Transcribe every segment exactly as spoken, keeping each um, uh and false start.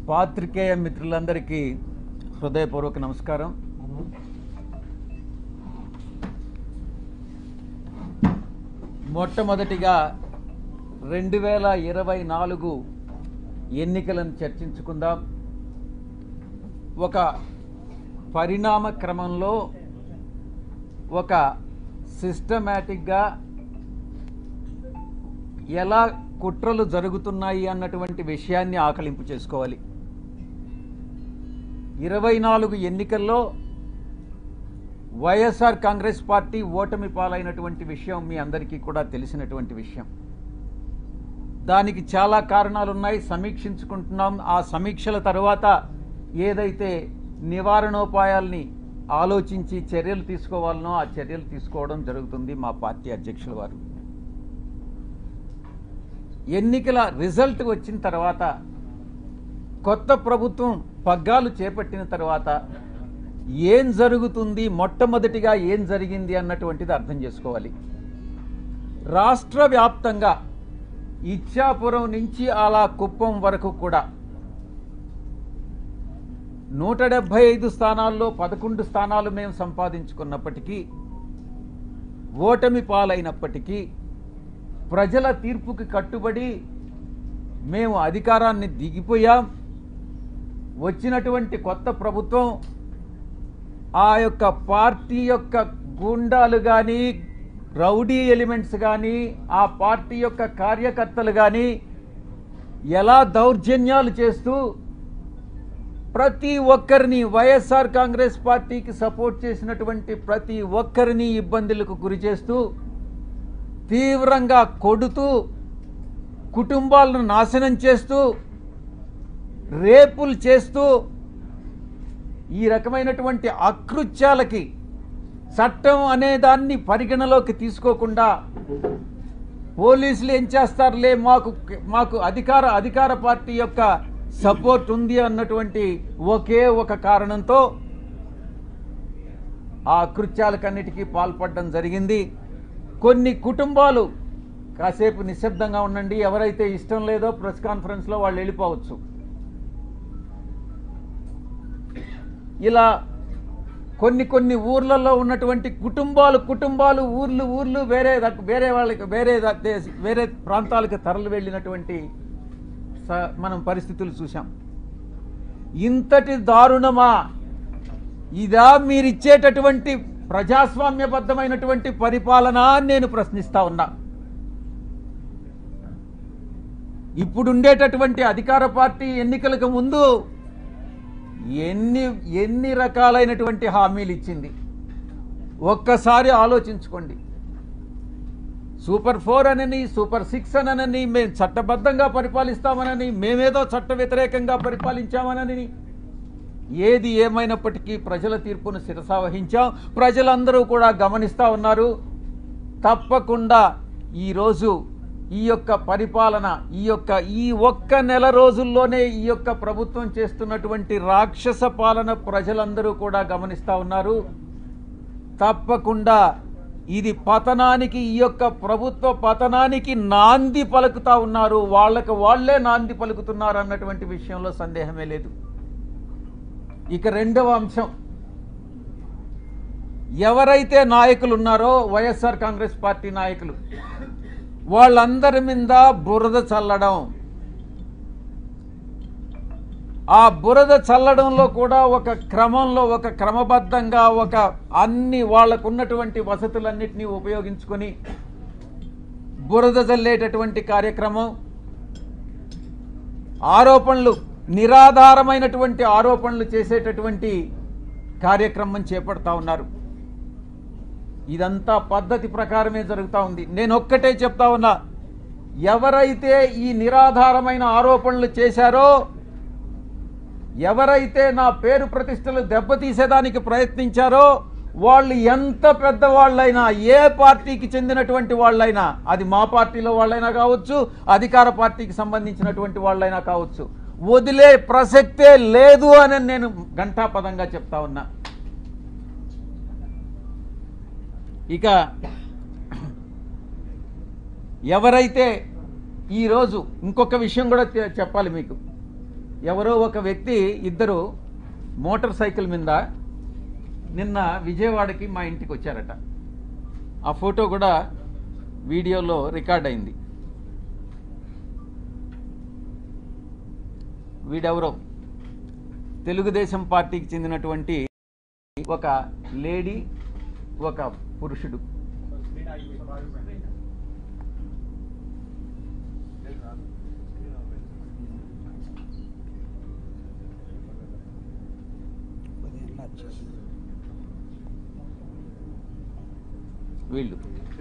పాత్రికేయ మిత్రులందరికీ హృదయపూర్వక నమస్కారం. మొట్టమొదటిగా రెండు వేల ఇరవై నాలుగు ఎన్నికలను చర్చించుకుందాం. ఒక పరిణామ క్రమంలో ఒక సిస్టమేటిక్గా ఎలా కుట్రలు జరుగుతున్నాయి అన్నటువంటి విషయాన్ని ఆకలింపు చేసుకోవాలి. ఇరవై నాలుగు ఎన్నికల్లో వైఎస్ఆర్ కాంగ్రెస్ పార్టీ ఓటమి పాలైనటువంటి విషయం మీ అందరికీ కూడా తెలిసినటువంటి విషయం. దానికి చాలా కారణాలు ఉన్నాయి, సమీక్షించుకుంటున్నాం. ఆ సమీక్షల తర్వాత ఏదైతే నివారణోపాయాల్ని ఆలోచించి చర్యలు తీసుకోవాలనో ఆ చర్యలు తీసుకోవడం జరుగుతుంది మా పార్టీ అధ్యక్షుల వారు. ఎన్నికల రిజల్ట్ వచ్చిన తర్వాత, కొత్త ప్రభుత్వం పగ్గాలు చేపట్టిన తర్వాత ఏం జరుగుతుంది, మొట్టమొదటిగా ఏం జరిగింది అన్నటువంటిది అర్థం చేసుకోవాలి. రాష్ట్ర వ్యాప్తంగా ఇచ్చాపురం నుంచి అలా కుప్పం వరకు కూడా నూట డెబ్బై ఐదు స్థానాల్లో పదకొండు స్థానాలు మేము సంపాదించుకున్నప్పటికీ, ఓటమి పాలైనప్పటికీ ప్రజల తీర్పుకి కట్టుబడి మేము అధికారాన్ని దిగిపోయాం. వచ్చినటువంటి కొత్త ప్రభుత్వం ఆ యొక్క పార్టీ యొక్క గుండాలు కానీ, రౌడీ ఎలిమెంట్స్ కానీ, ఆ పార్టీ యొక్క కార్యకర్తలు కానీ ఎలా దౌర్జన్యాలు చేస్తూ ప్రతి ఒక్కరిని, వైఎస్ఆర్ కాంగ్రెస్ పార్టీకి సపోర్ట్ చేసినటువంటి ప్రతి ఒక్కరిని ఇబ్బందులకు గురి చేస్తూ, తీవ్రంగా కొడుతూ, కుటుంబాలను నాశనం చేస్తూ, రేపులు చేస్తూ, ఈ రకమైనటువంటి అకృత్యాలకి చట్టం అనే దాన్ని పరిగణలోకి తీసుకోకుండా పోలీసులు ఏం చేస్తారులే, మాకు మాకు అధికార అధికార పార్టీ యొక్క సపోర్ట్ ఉంది అన్నటువంటి ఒకే ఒక కారణంతో ఆ అకృత్యాలకన్నిటికీ పాల్పడడం జరిగింది. కొన్ని కుటుంబాలు కాసేపు నిశ్శబ్దంగా ఉండండి, ఎవరైతే ఇష్టం లేదో ప్రెస్ కాన్ఫరెన్స్లో వాళ్ళు వెళ్ళిపోవచ్చు. ఇలా కొన్ని కొన్ని ఊర్లలో ఉన్నటువంటి కుటుంబాలు కుటుంబాలు ఊర్లు ఊర్లు వేరే వేరే వాళ్ళకి వేరే వేరే ప్రాంతాలకు తరలి వెళ్ళినటువంటి మనం పరిస్థితులు చూసాం. ఇంతటి దారుణమా ఇదా మీరిచ్చేటటువంటి ప్రజాస్వామ్యబద్ధమైనటువంటి పరిపాలన అని నేను ప్రశ్నిస్తా ఉన్నా. ఇప్పుడుండేటటువంటి అధికార పార్టీ ఎన్నికలకు ముందు ఎన్ని ఎన్ని రకాలైనటువంటి హామీలు ఇచ్చింది ఒక్కసారి ఆలోచించుకోండి. సూపర్ ఫోర్ అనని, సూపర్ సిక్స్ అనని, మేము చట్టబద్ధంగా పరిపాలిస్తామనని, మేమేదో చట్ట వ్యతిరేకంగా పరిపాలించామనని, ఏది ఏమైనప్పటికీ ప్రజల తీర్పును శిరసావహించాం. ప్రజలందరూ కూడా గమనిస్తూ ఉన్నారు. తప్పకుండా ఈరోజు ఈ యొక్క పరిపాలన, ఈ యొక్క ఈ ఒక్క నెల రోజుల్లోనే ఈ యొక్క ప్రభుత్వం చేస్తున్నటువంటి రాక్షస పాలన ప్రజలందరూ కూడా గమనిస్తూ ఉన్నారు. తప్పకుండా ఇది పతనానికి, ఈ యొక్క ప్రభుత్వ పతనానికి నాంది పలుకుతా ఉన్నారు. వాళ్ళకి వాళ్లే నాంది పలుకుతున్నారు అన్నటువంటి విషయంలో సందేహమే లేదు. ఇక రెండవ అంశం, ఎవరైతే నాయకులు ఉన్నారో వైఎస్ఆర్ కాంగ్రెస్ పార్టీ నాయకులు, వాళ్ళందరి మీద బురద చల్లడం. ఆ బురద చల్లడంలో కూడా ఒక క్రమంలో, ఒక క్రమబద్ధంగా, ఒక అన్ని వాళ్లకున్నటువంటి వసతులన్నిటినీ ఉపయోగించుకొని బురద చల్లేటటువంటి కార్యక్రమం, ఆరోపణలు, నిరాధారమైనటువంటి ఆరోపణలు చేసేటటువంటి కార్యక్రమం చేపడతా ఉన్నారు. ఇదంతా పద్ధతి ప్రకారమే జరుగుతూ ఉంది. నేను ఒక్కటే చెప్తా ఉన్నా, ఎవరైతే ఈ నిరాధారమైన ఆరోపణలు చేశారో, ఎవరైతే నా పేరు ప్రతిష్టలు దెబ్బతీసేదానికి ప్రయత్నించారో, వాళ్ళు ఎంత పెద్దవాళ్ళైనా, ఏ పార్టీకి చెందినటువంటి వాళ్ళైనా, అది మా పార్టీలో వాళ్ళైనా కావచ్చు, అధికార పార్టీకి సంబంధించినటువంటి వాళ్ళైనా కావచ్చు, వదిలే ప్రసక్తే లేదు అని నేను ఘంటాపదంగా చెప్తా ఉన్నా. ఇక ఎవరైతే ఈరోజు ఇంకొక విషయం కూడా చెప్పాలి మీకు, ఎవరో ఒక వ్యక్తి ఇద్దరు మోటార్ సైకిల్ మీద నిన్న విజయవాడకి మా ఇంటికి వచ్చారట. ఆ ఫోటో కూడా వీడియోలో రికార్డ్ అయింది. వీడెవరో తెలుగుదేశం పార్టీకి చెందినటువంటి ఒక లేడీ, ఒక పురుషుడు. వీళ్ళు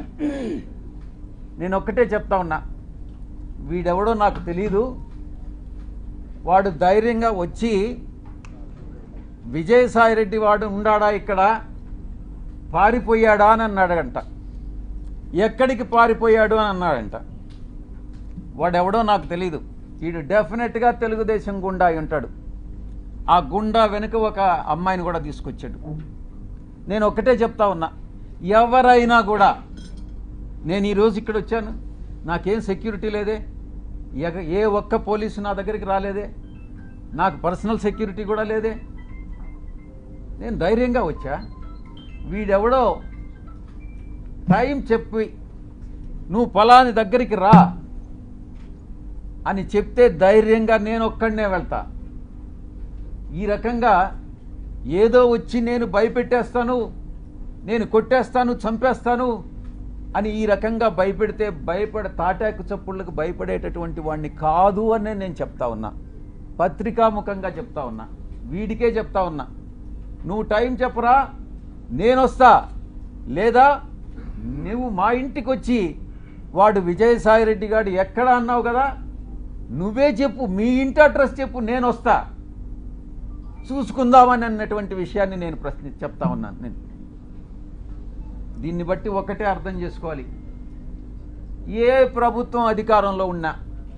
నేను ఒక్కటే చెప్తా ఉన్నా, వీడెవడో నాకు తెలీదు. వాడు ధైర్యంగా వచ్చి విజయసాయిరెడ్డి వాడు ఉండాడా ఇక్కడ, పారిపోయాడా అని అన్నాడంట. ఎక్కడికి పారిపోయాడు అని అన్నాడంట. వాడెవడో నాకు తెలీదు. వీడు డెఫినెట్గా తెలుగుదేశం గుండా అయి ఉంటాడు. ఆ గుండా వెనుక ఒక అమ్మాయిని కూడా తీసుకొచ్చాడు. నేను ఒక్కటే చెప్తా ఉన్నా, ఎవరైనా కూడా, నేను ఈరోజు ఇక్కడ వచ్చాను, నాకేం సెక్యూరిటీ లేదే, ఏ ఒక్క పోలీసు నా దగ్గరికి రాలేదే, నాకు పర్సనల్ సెక్యూరిటీ కూడా లేదే, నేను ధైర్యంగా వచ్చా. వీడెవడో టైం చెప్పి నువ్వు ఫలాని దగ్గరికి రా అని చెప్తే ధైర్యంగా నేను ఒక్కడనే వెళ్తా. ఈ రకంగా ఏదో వచ్చి నేను భయపెట్టేస్తాను, నేను కొట్టేస్తాను, చంపేస్తాను అని ఈ రకంగా భయపెడితే భయపడ తాటాకు చప్పుళ్ళకు భయపడేటటువంటి వాడిని కాదు అని నేను చెప్తా ఉన్నా. పత్రికాముఖంగా చెప్తా ఉన్నా, వీడికే చెప్తా ఉన్నా. నువ్వు టైం చెప్పరా, నేను వస్తా, లేదా నువ్వు మా ఇంటికి వచ్చి వాడు విజయసాయిరెడ్డి గారు ఎక్కడ అన్నావు కదా, నువ్వే చెప్పు, మీ ఇంటి అడ్రస్ చెప్పు, నేను వస్తా, చూసుకుందామని అన్నటువంటి విషయాన్ని నేను ప్రశ్న చెప్తా ఉన్నాను. నేను దీన్ని బట్టి ఒకటే అర్థం చేసుకోవాలి, ఏ ప్రభుత్వం అధికారంలో ఉన్నా,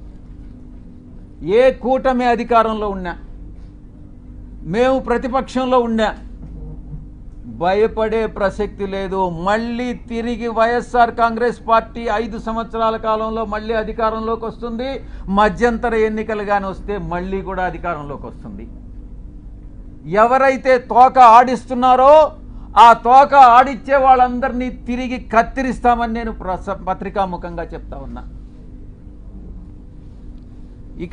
ఏ కూటమి అధికారంలో ఉన్నా, మేము ప్రతిపక్షంలో ఉన్నా భయపడే ప్రసక్తి లేదు. మళ్ళీ తిరిగి వైఎస్ఆర్ కాంగ్రెస్ పార్టీ ఐదు సంవత్సరాల కాలంలో మళ్ళీ అధికారంలోకి వస్తుంది. మధ్యంతర ఎన్నికలు కానీ వస్తే మళ్ళీ కూడా అధికారంలోకి వస్తుంది. ఎవరైతే తోక ఆడిస్తున్నారో ఆ తోక ఆడిచ్చే వాళ్ళందరినీ తిరిగి కత్తిరిస్తామని నేను పత్రికాముఖంగా చెప్తా ఉన్నా. ఇక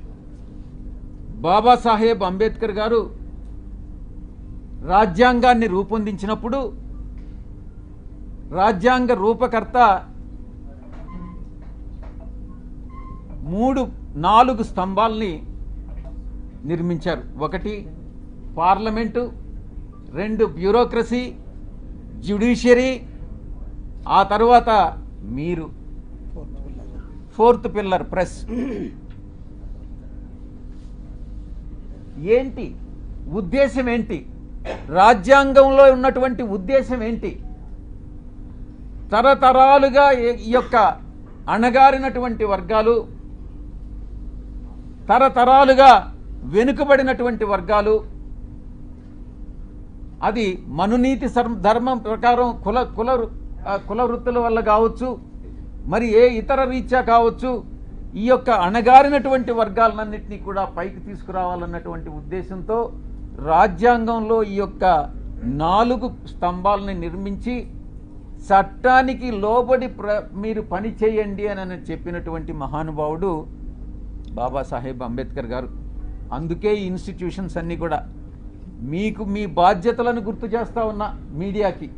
బాబాసాహెబ్ అంబేద్కర్ గారు రాజ్యాంగాన్ని రూపొందించినప్పుడు రాజ్యాంగ రూపకర్త మూడు నాలుగు స్తంభాల్ని నిర్మించారు. ఒకటి పార్లమెంటు, రెండు బ్యూరోక్రసీ, జ్యుడిషియరీ, ఆ తర్వాత మీరు ఫోర్త్ పిల్లర్ ప్రెస్. ఏంటి ఉద్దేశం, ఏంటి రాజ్యాంగంలో ఉన్నటువంటి ఉద్దేశం ఏంటి? తరతరాలుగా ఈ యొక్క అణగారినటువంటి వర్గాలు, తరతరాలుగా వెనుకబడినటువంటి వర్గాలు, అది మనునీతి ధర్మం ప్రకారం కుల కుల కుల వృత్తుల వల్ల కావచ్చు, మరి ఏ ఇతర రీత్యా కావచ్చు, ఈ యొక్క అణగారినటువంటి వర్గాలన్నింటినీ కూడా పైకి తీసుకురావాలన్నటువంటి ఉద్దేశంతో రాజ్యాంగంలో ఈ యొక్క నాలుగు స్తంభాలని నిర్మించి చట్టానికి లోబడి ప్ర మీరు పని చేయండి అని చెప్పినటువంటి మహానుభావుడు బాబాసాహెబ్ అంబేద్కర్ గారు. అందుకే ఈ ఇన్స్టిట్యూషన్స్ అన్నీ కూడా మీకు మీ బాధ్యతలను గుర్తు చేస్తా ఉన్నా. మీడియాకి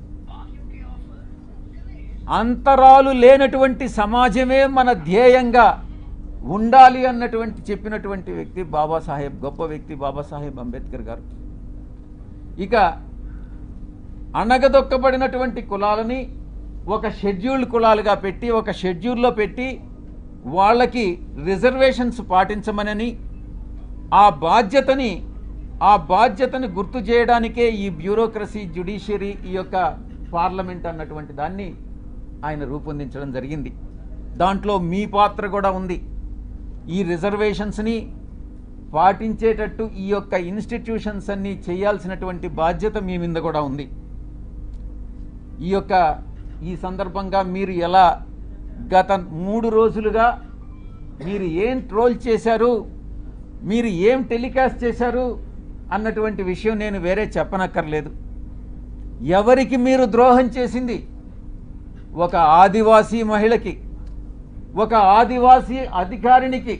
అంతరాలు లేనటువంటి సమాజమే మన ధ్యేయంగా ఉండాలి అన్నటువంటి చెప్పినటువంటి వ్యక్తి బాబాసాహెబ్, గొప్ప వ్యక్తి బాబాసాహెబ్ అంబేద్కర్ గారు. ఇక అణగదొక్కబడినటువంటి కులాలని ఒక షెడ్యూల్డ్ కులాలుగా పెట్టి, ఒక షెడ్యూల్లో పెట్టి వాళ్ళకి రిజర్వేషన్స్ పాటించమనని, ఆ బాధ్యతని ఆ బాధ్యతని గుర్తు చేయడానికే ఈ బ్యూరోక్రసీ, జ్యుడిషియరీ, ఈ యొక్క పార్లమెంట్ అన్నటువంటి దాన్ని ఆయన రూపొందించడం జరిగింది. దాంట్లో మీ పాత్ర కూడా ఉంది. ఈ రిజర్వేషన్స్ని పాటించేటట్టు ఈ యొక్క ఇన్స్టిట్యూషన్స్ అన్నీ చేయాల్సినటువంటి బాధ్యత మీ మీద కూడా ఉంది. ఈ యొక్క ఈ సందర్భంగా మీరు ఎలా గత మూడు రోజులుగా మీరు ఏం ట్రోల్ చేశారు, మీరు ఏం టెలికాస్ట్ చేశారు అన్నటువంటి విషయం నేను వేరే చెప్పనక్కర్లేదు. ఎవరికి మీరు ద్రోహం చేసింది? ఒక ఆదివాసీ మహిళకి, ఒక ఆదివాసీ అధికారినికి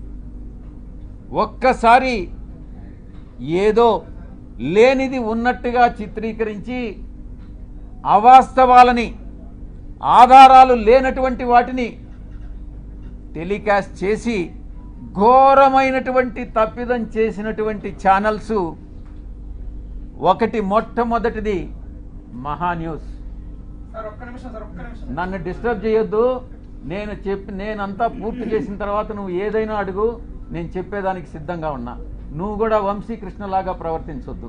ఒక్కసారి ఏదో లేనిది ఉన్నట్టుగా చిత్రీకరించి అవాస్తవాలని, ఆధారాలు లేనటువంటి వాటిని టెలికాస్ట్ చేసి ఘోరమైనటువంటి తప్పిదం చేసినటువంటి ఛానల్స్ ఒకటి, మొట్టమొదటిది మహా న్యూస్. నన్ను డిస్టర్బ్ చేయొద్దు. నేను చెప్పి నేనంతా పూర్తి చేసిన తర్వాత నువ్వు ఏదైనా అడుగు, నేను చెప్పేదానికి సిద్ధంగా ఉన్నా. నువ్వు కూడా వంశీకృష్ణలాగా ప్రవర్తించొద్దు.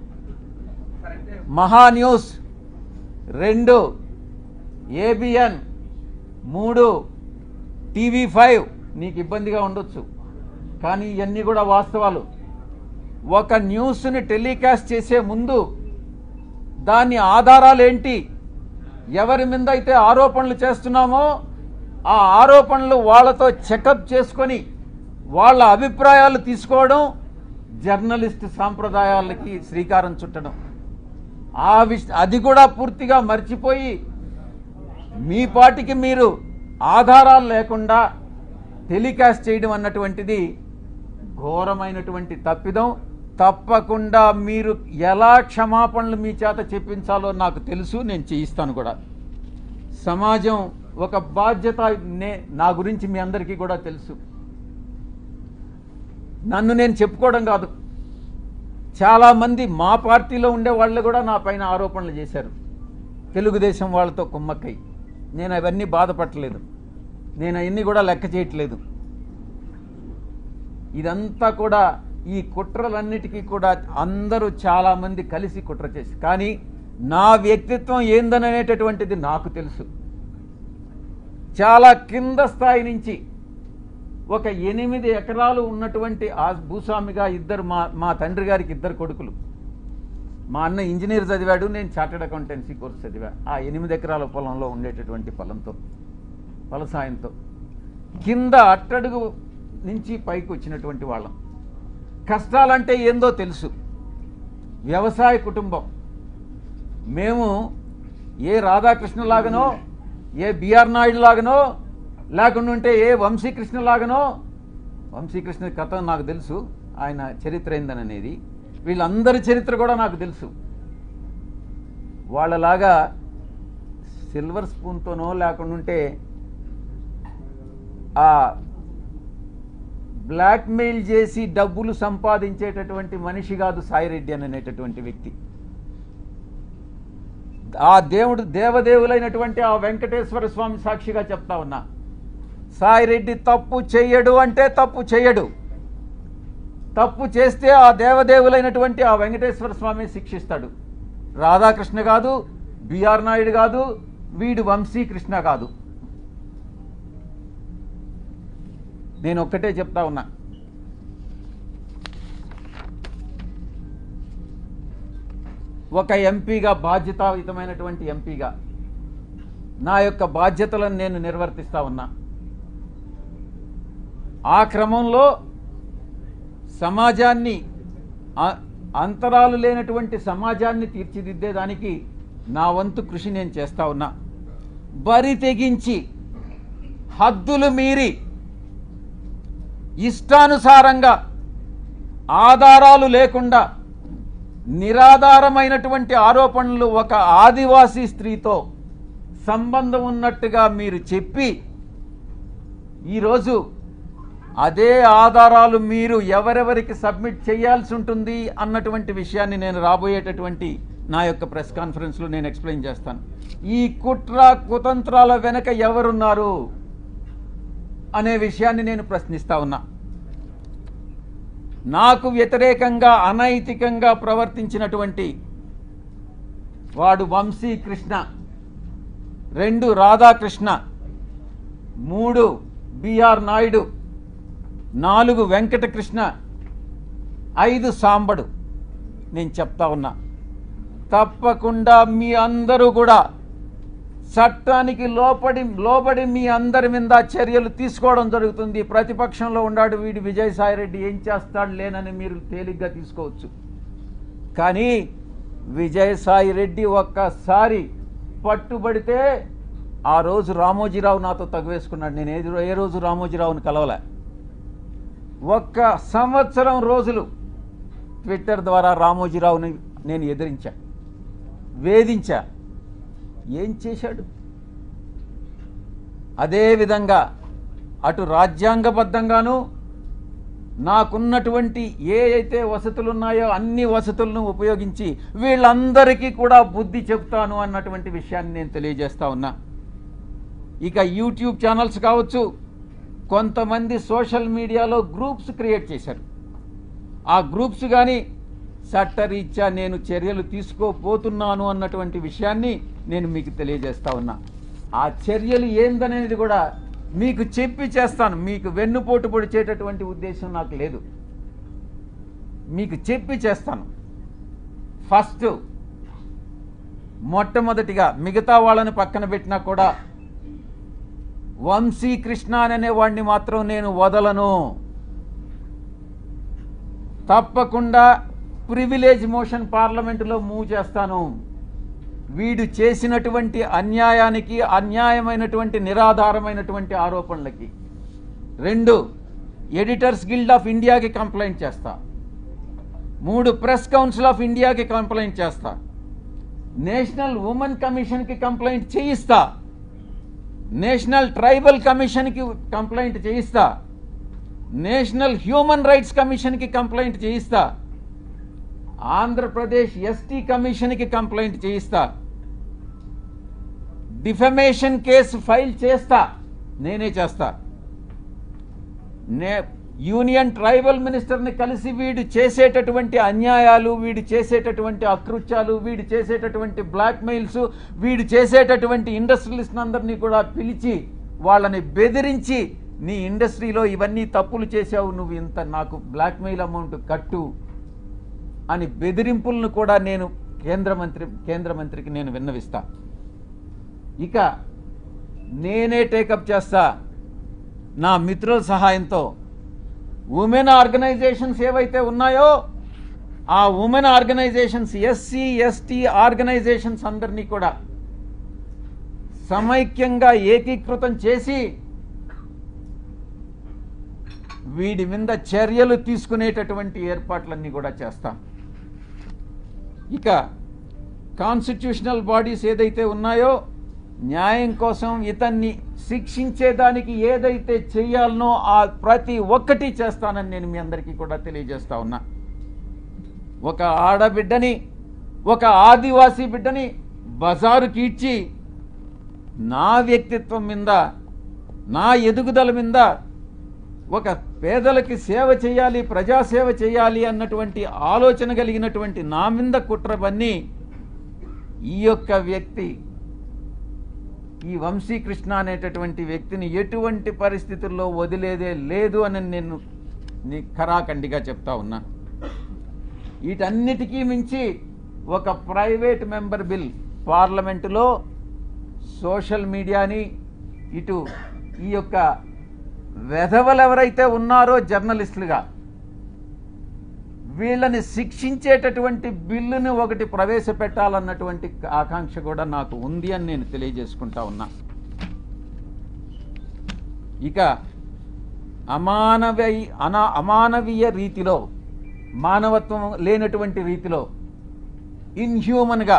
మహా న్యూస్, రెండు ఏబిఎన్, మూడు టీవీ ఫైవ్. నీకు ఇబ్బందిగా ఉండొచ్చు, కానీ ఇవన్నీ కూడా వాస్తవాలు. ఒక న్యూస్ని టెలికాస్ట్ చేసే ముందు దాని ఆధారాలు ఏంటి, ఎవరి మీద అయితే ఆరోపణలు చేస్తున్నామో ఆ ఆరోపణలు వాళ్ళతో చెకప్ చేసుకొని వాళ్ళ అభిప్రాయాలు తీసుకోవడం జర్నలిస్ట్ సాంప్రదాయాలకి శ్రీకారం చుట్టడం. ఆ విష అది కూడా పూర్తిగా మర్చిపోయి మీ పాటికి మీరు ఆధారాలు లేకుండా టెలికాస్ట్ చేయడం అన్నటువంటిది ఘోరమైనటువంటి తప్పిదం. తప్పకుండా మీరు ఎలా క్షమాపణలు మీ చేత చెప్పించాలో నాకు తెలుసు, నేను చేయిస్తాను కూడా. సమాజం ఒక బాధ్యత, నే నా గురించి మీ అందరికీ కూడా తెలుసు. నన్ను నేను చెప్పుకోవడం కాదు, చాలామంది మా పార్టీలో ఉండే వాళ్ళు కూడా నా పైన ఆరోపణలు చేశారు, తెలుగుదేశం వాళ్ళతో కుమ్మక్కై. నేను అవన్నీ బాధపడలేదు, నేను అవన్నీ కూడా లెక్క చేయట్లేదు. ఇదంతా కూడా ఈ కుట్రలన్నిటికీ కూడా అందరూ చాలామంది కలిసి కుట్ర చేసి, కానీ నా వ్యక్తిత్వం ఏందనేటటువంటిది నాకు తెలుసు. చాలా కింద స్థాయి నుంచి ఒక ఎనిమిది ఎకరాలు ఉన్నటువంటి ఆ భూస్వామిగా ఇద్దరు మా మా తండ్రి గారికి ఇద్దరు కొడుకులు. మా అన్న ఇంజనీర్ చదివాడు, నేను చార్టెడ్ అకౌంటెన్సీ కోర్స్ చదివా. ఆ ఎనిమిది ఎకరాల పొలంలో ఉండేటటువంటి పొలంతో ఫలసాయంతో కింద అట్టడుగు నుంచి పైకి వచ్చినటువంటి వాళ్ళం. కష్టాలంటే ఏందో తెలుసు. వ్యవసాయ కుటుంబం మేము. ఏ రాధాకృష్ణ లాగనో, ఏ బిఆర్ నాయుడు లాగనో, లేకుండా ఉంటే ఏ వంశీకృష్ణ లాగనో. వంశీకృష్ణ కథ నాకు తెలుసు, ఆయన చరిత్ర ఏందనేది. వీళ్ళందరి చరిత్ర కూడా నాకు తెలుసు. వాళ్ళలాగా సిల్వర్ స్పూన్తోనో లేకుండా ఉంటే ఆ బ్లాక్మెయిల్ చేసి డబ్బులు సంపాదించేటటువంటి మనిషి కాదు సాయిరెడ్డి అనేటటువంటి వ్యక్తి. ఆ దేవుడు దేవదేవులైనటువంటి ఆ వెంకటేశ్వర స్వామి సాక్షిగా చెప్తా ఉన్నా, సాయిరెడ్డి తప్పు చెయ్యడు అంటే తప్పు చెయ్యడు. తప్పు చేస్తే ఆ దేవదేవులైనటువంటి ఆ వెంకటేశ్వర స్వామి శిక్షిస్తాడు. రాధాకృష్ణ కాదు, బిఆర్ నాయుడు కాదు, వీడు వంశీకృష్ణ కాదు. నేను ఒక్కటే చెప్తా ఉన్నా, ఒక ఎంపీగా, బాధ్యతాయుతమైనటువంటి ఎంపీగా నా యొక్క బాధ్యతలను నేను నిర్వర్తిస్తా ఉన్నా. ఆ క్రమంలో సమాజాన్ని, అంతరాలు లేనటువంటి సమాజాన్ని తీర్చిదిద్దేదానికి నా వంతు కృషి నేను చేస్తా ఉన్నా. బరి తెగించి హద్దులు మీరి ఇష్టానుసారంగా ఆధారాలు లేకుండా నిరాధారమైనటువంటి ఆరోపణలు ఒక ఆదివాసీ స్త్రీతో సంబంధం ఉన్నట్టుగా మీరు చెప్పి ఈరోజు అదే ఆధారాలు మీరు ఎవరెవరికి సబ్మిట్ చేయాల్సి ఉంటుంది అన్నటువంటి విషయాన్ని నేను రాబోయేటటువంటి నా యొక్క ప్రెస్ కాన్ఫరెన్స్లో నేను ఎక్స్ప్లెయిన్ చేస్తాను. ఈ కుట్ర కుతంత్రాల వెనక ఎవరున్నారు అనే విషయాన్ని నేను ప్రశ్నిస్తా ఉన్నా. నాకు వ్యతిరేకంగా అనైతికంగా ప్రవర్తించినటువంటి వాడు వంశీకృష్ణ, రెండు రాధాకృష్ణ, మూడు బిఆర్ నాయుడు, నాలుగు వెంకటకృష్ణ, ఐదు సాంబడు. నేను చెప్తా ఉన్నా, తప్పకుండా మీ అందరూ కూడా చట్టానికి లోపడి లోబడి మీ అందరి మీద చర్యలు తీసుకోవడం జరుగుతుంది. ప్రతిపక్షంలో ఉన్నాడు వీడి విజయసాయిరెడ్డి ఏం చేస్తాడు లేనని మీరు తేలిగ్గా తీసుకోవచ్చు. కానీ విజయసాయిరెడ్డి ఒక్కసారి పట్టుబడితే ఆ రోజు రామోజీరావు నాతో తగువేసుకున్నాడు. నేను ఏ ఏ రోజు రామోజీరావుని కలవలే. ఒక్క సంవత్సరం రోజులు ట్విట్టర్ ద్వారా రామోజీరావుని నేను ఎదిరించా, వేధించా. ఏం చేశాడు? అదేవిధంగా అటు రాజ్యాంగబద్ధంగాను నాకున్నటువంటి ఏ అయితే వసతులు ఉన్నాయో అన్ని వసతులను ఉపయోగించి వీళ్ళందరికీ కూడా బుద్ధి చెప్తాను అన్నటువంటి విషయాన్ని నేను తెలియజేస్తా ఉన్నా. ఇక యూట్యూబ్ ఛానల్స్ కావచ్చు, కొంతమంది సోషల్ మీడియాలో గ్రూప్స్ క్రియేట్ చేశారు. ఆ గ్రూప్స్ కానీ చట్టరీత్యా నేను చర్యలు తీసుకోపోతున్నాను అన్నటువంటి విషయాన్ని నేను మీకు తెలియజేస్తా ఉన్నా. ఆ చర్యలు ఏందనేది కూడా మీకు చెప్పి చేస్తాను. మీకు వెన్నుపోటు పొడిచేటటువంటి ఉద్దేశం నాకు లేదు. మీకు చెప్పి చేస్తాను. ఫస్ట్ మొట్టమొదటిగా మిగతా వాళ్ళని పక్కన పెట్టినా కూడా వంశీకృష్ణ అనే వాడిని మాత్రం నేను వదలను. తప్పకుండా ప్రివిలేజ్ మోషన్ పార్లమెంటులో మూవ్ చేస్తాను. వీడు చేసినటువంటి అన్యాయానికి, అన్యాయమైనటువంటి నిరాధారమైనటువంటి ఆరోపణలకి. రెండు, ఎడిటర్స్ గిల్డ్ ఆఫ్ ఇండియాకి కంప్లైంట్ చేస్తా. మూడు, ప్రెస్ కౌన్సిల్ ఆఫ్ ఇండియాకి కంప్లైంట్ చేస్తా. నేషనల్ ఉమెన్ కమిషన్కి కంప్లైంట్ చేయిస్తా. నేషనల్ ట్రైబల్ కమిషన్కి కంప్లైంట్ చేయిస్తా. నేషనల్ హ్యూమన్ రైట్స్ కమిషన్కి కంప్లైంట్ చేయిస్తా. ఆంధ్రప్రదేశ్ ఎస్టీ కమిషన్కి కంప్లైంట్ చేయిస్తా. డిఫమేషన్ కేసు ఫైల్ చేస్తా, నేనే చేస్తా. నే యూనియన్ ట్రైబల్ మినిస్టర్ని కలిసి వీడు చేసేటటువంటి అన్యాయాలు, వీడు చేసేటటువంటి అకృత్యాలు, వీడు చేసేటటువంటి బ్లాక్మెయిల్స్, వీడు చేసేటటువంటి ఇండస్ట్రియలిస్ట్ అందరినీ కూడా పిలిచి వాళ్ళని బెదిరించి నీ ఇండస్ట్రీలో ఇవన్నీ తప్పులు చేశావు, నువ్వు ఇంత నాకు బ్లాక్మెయిల్ అమౌంట్ కట్టు అని బెదిరింపులను కూడా నేను కేంద్ర మంత్రి కేంద్ర మంత్రికి నేను విన్నవిస్తా. ఇక నేనే టేకప్ చేస్తా నా మిత్రుల సహాయంతో. ఉమెన్ ఆర్గనైజేషన్స్ ఏవైతే ఉన్నాయో ఆ women organisations, SC ST organisations అందరినీ కూడా సమైక్యంగా ఏకీకృతం చేసి వీడి మీద చర్యలు తీసుకునేటటువంటి ఏర్పాట్లన్నీ కూడా చేస్తాం. ఇక కాన్స్టిట్యూషనల్ బాడీస్ ఏదైతే ఉన్నాయో న్యాయం కోసం ఇతన్ని శిక్షించేదానికి ఏదైతే చేయాలనో ఆ ప్రతి ఒక్కటి చేస్తానని నేను మీ అందరికీ కూడా తెలియజేస్తా ఉన్నా. ఒక ఆడబిడ్డని, ఒక ఆదివాసీ బిడ్డని బజారుకి ఇచ్చి నా వ్యక్తిత్వం మీద, నా ఎదుగుదల మీద, ఒక పేదలకి సేవ చేయాలి, ప్రజాసేవ చేయాలి అన్నటువంటి ఆలోచన కలిగినటువంటి నా మీద కుట్ర పన్ని ఈ యొక్క వ్యక్తి, ఈ వంశీకృష్ణ అనేటటువంటి వ్యక్తిని ఎటువంటి పరిస్థితుల్లో వదిలేదే లేదు అని నేను నీ ఖరాఖండిగా చెప్తా ఉన్నా. వీటన్నిటికీ మించి ఒక ప్రైవేట్ మెంబర్ బిల్ పార్లమెంటులో సోషల్ మీడియాని, ఇటు ఈ యొక్క వెధవలు ఎవరైతే ఉన్నారో జర్నలిస్టులుగా వీళ్ళని శిక్షించేటటువంటి బిల్లుని ఒకటి ప్రవేశపెట్టాలన్నటువంటి ఆకాంక్ష కూడా నాకు ఉంది అని నేను తెలియజేసుకుంటా ఉన్నా. ఇక అమానవీయ అనా అమానవీయ రీతిలో, మానవత్వం లేనటువంటి రీతిలో, ఇన్హ్యూమన్గా,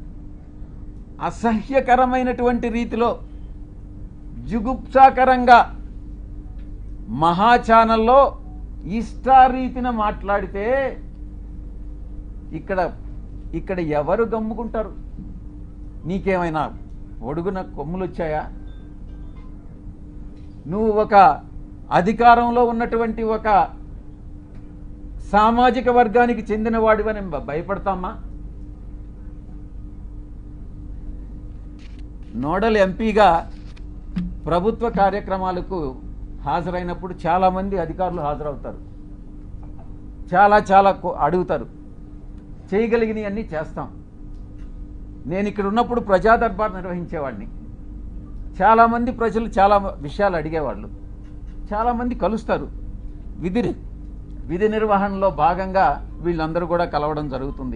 అసహ్యకరమైనటువంటి రీతిలో, జుగుప్సాకరంగా మహా ఛానల్లో ఇష్టారీతిన మాట్లాడితే ఇక్కడ ఇక్కడ ఎవరు గమ్ముకుంటారు? నీకేమైనా ఒడుగున కొమ్ములు వచ్చాయా? నువ్వు ఒక అధికారంలో ఉన్నటువంటి ఒక సామాజిక వర్గానికి చెందిన వాడివని భయపడతామా? నోడల్ ఎంపీగా ప్రభుత్వ కార్యక్రమాలకు హాజరైనప్పుడు చాలామంది అధికారులు హాజరవుతారు, చాలా చాలా అడుగుతారు, చేయగలిగినవన్నీ చేస్తాం. నేను ఇక్కడ ఉన్నప్పుడు ప్రజా దర్బార్ నిర్వహించేవాడిని. చాలామంది ప్రజలు చాలా విషయాలు అడిగేవాళ్ళు, చాలామంది కలుస్తారు. విధి విధి నిర్వహణలో భాగంగా వీళ్ళందరూ కూడా కలవడం జరుగుతుంది.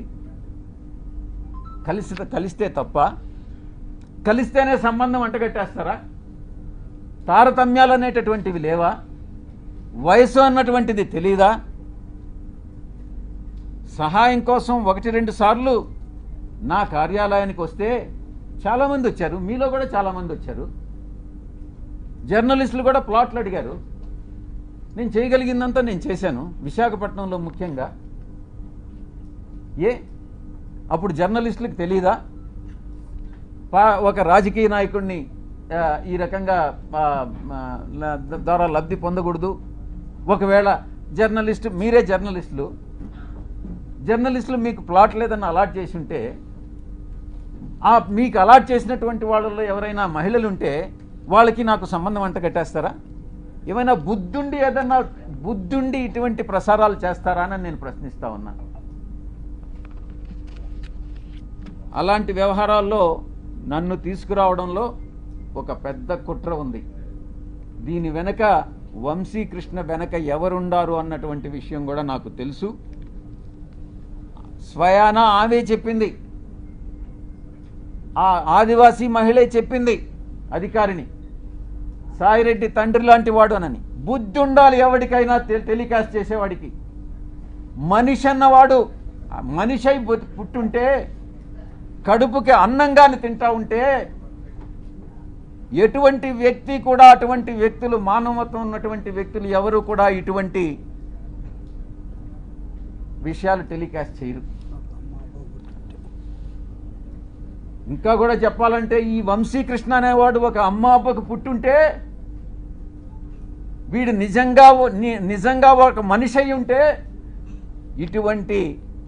కలిసి కలిస్తే తప్ప, కలిస్తేనే సంబంధం అంటగట్టేస్తారా? తారతమ్యాలు అనేటటువంటివి లేవా? వయసు అన్నటువంటిది తెలీదా? సహాయం కోసం ఒకటి రెండు సార్లు నా కార్యాలయానికి వస్తే చాలామంది వచ్చారు, మీలో కూడా చాలామంది వచ్చారు. జర్నలిస్టులు కూడా ప్లాట్లు అడిగారు. నేను చేయగలిగిందంతా నేను చేశాను, విశాఖపట్నంలో ముఖ్యంగా. ఏ అప్పుడు జర్నలిస్టులకు తెలీదా? ఒక రాజకీయ నాయకుడిని ఈ రకంగా ద్వారా లబ్ధి పొందకూడదు. ఒకవేళ జర్నలిస్టు, మీరే జర్నలిస్టులు జర్నలిస్టులు మీకు ప్లాట్ లేదని అలాట్ చేసి ఉంటే, ఆ మీకు అలాట్ చేసినటువంటి వాళ్ళలో ఎవరైనా మహిళలు ఉంటే వాళ్ళకి నాకు సంబంధం అంట కట్టేస్తారా? ఏమైనా బుద్ధుండి ఏదన్నా బుద్ధుండి ఇటువంటి ప్రసారాలు చేస్తారా అని నేను ప్రశ్నిస్తా ఉన్నా. అలాంటి వ్యవహారాల్లో నన్ను తీసుకురావడంలో ఒక పెద్ద కుట్ర ఉంది. దీని వెనక వంశీకృష్ణ వెనక ఎవరుండారు అన్నటువంటి విషయం కూడా నాకు తెలుసు. స్వయానా ఆమె చెప్పింది, ఆ ఆదివాసీ మహిళే చెప్పింది అధికారిని, సాయిరెడ్డి తండ్రి లాంటి వాడు అనని. బుద్ధి ఉండాలి ఎవరికైనా టెలికాస్ట్ చేసేవాడికి. మనిషి అన్నవాడు మనిషి అయి పుట్టుంటే, కడుపుకి అన్నంగాని తింటా ఉంటే, ఎటువంటి వ్యక్తి కూడా, అటువంటి వ్యక్తులు, మానవత్వం ఉన్నటువంటి వ్యక్తులు ఎవరు కూడా ఇటువంటి విషయాలు టెలికాస్ట్ చేయరు. ఇంకా కూడా చెప్పాలంటే, ఈ వంశీకృష్ణ అనేవాడు ఒక అమ్మ అబ్బకు పుట్టుంటే, వీడు నిజంగా నిజంగా ఒక మనిషి అయి ఉంటే ఇటువంటి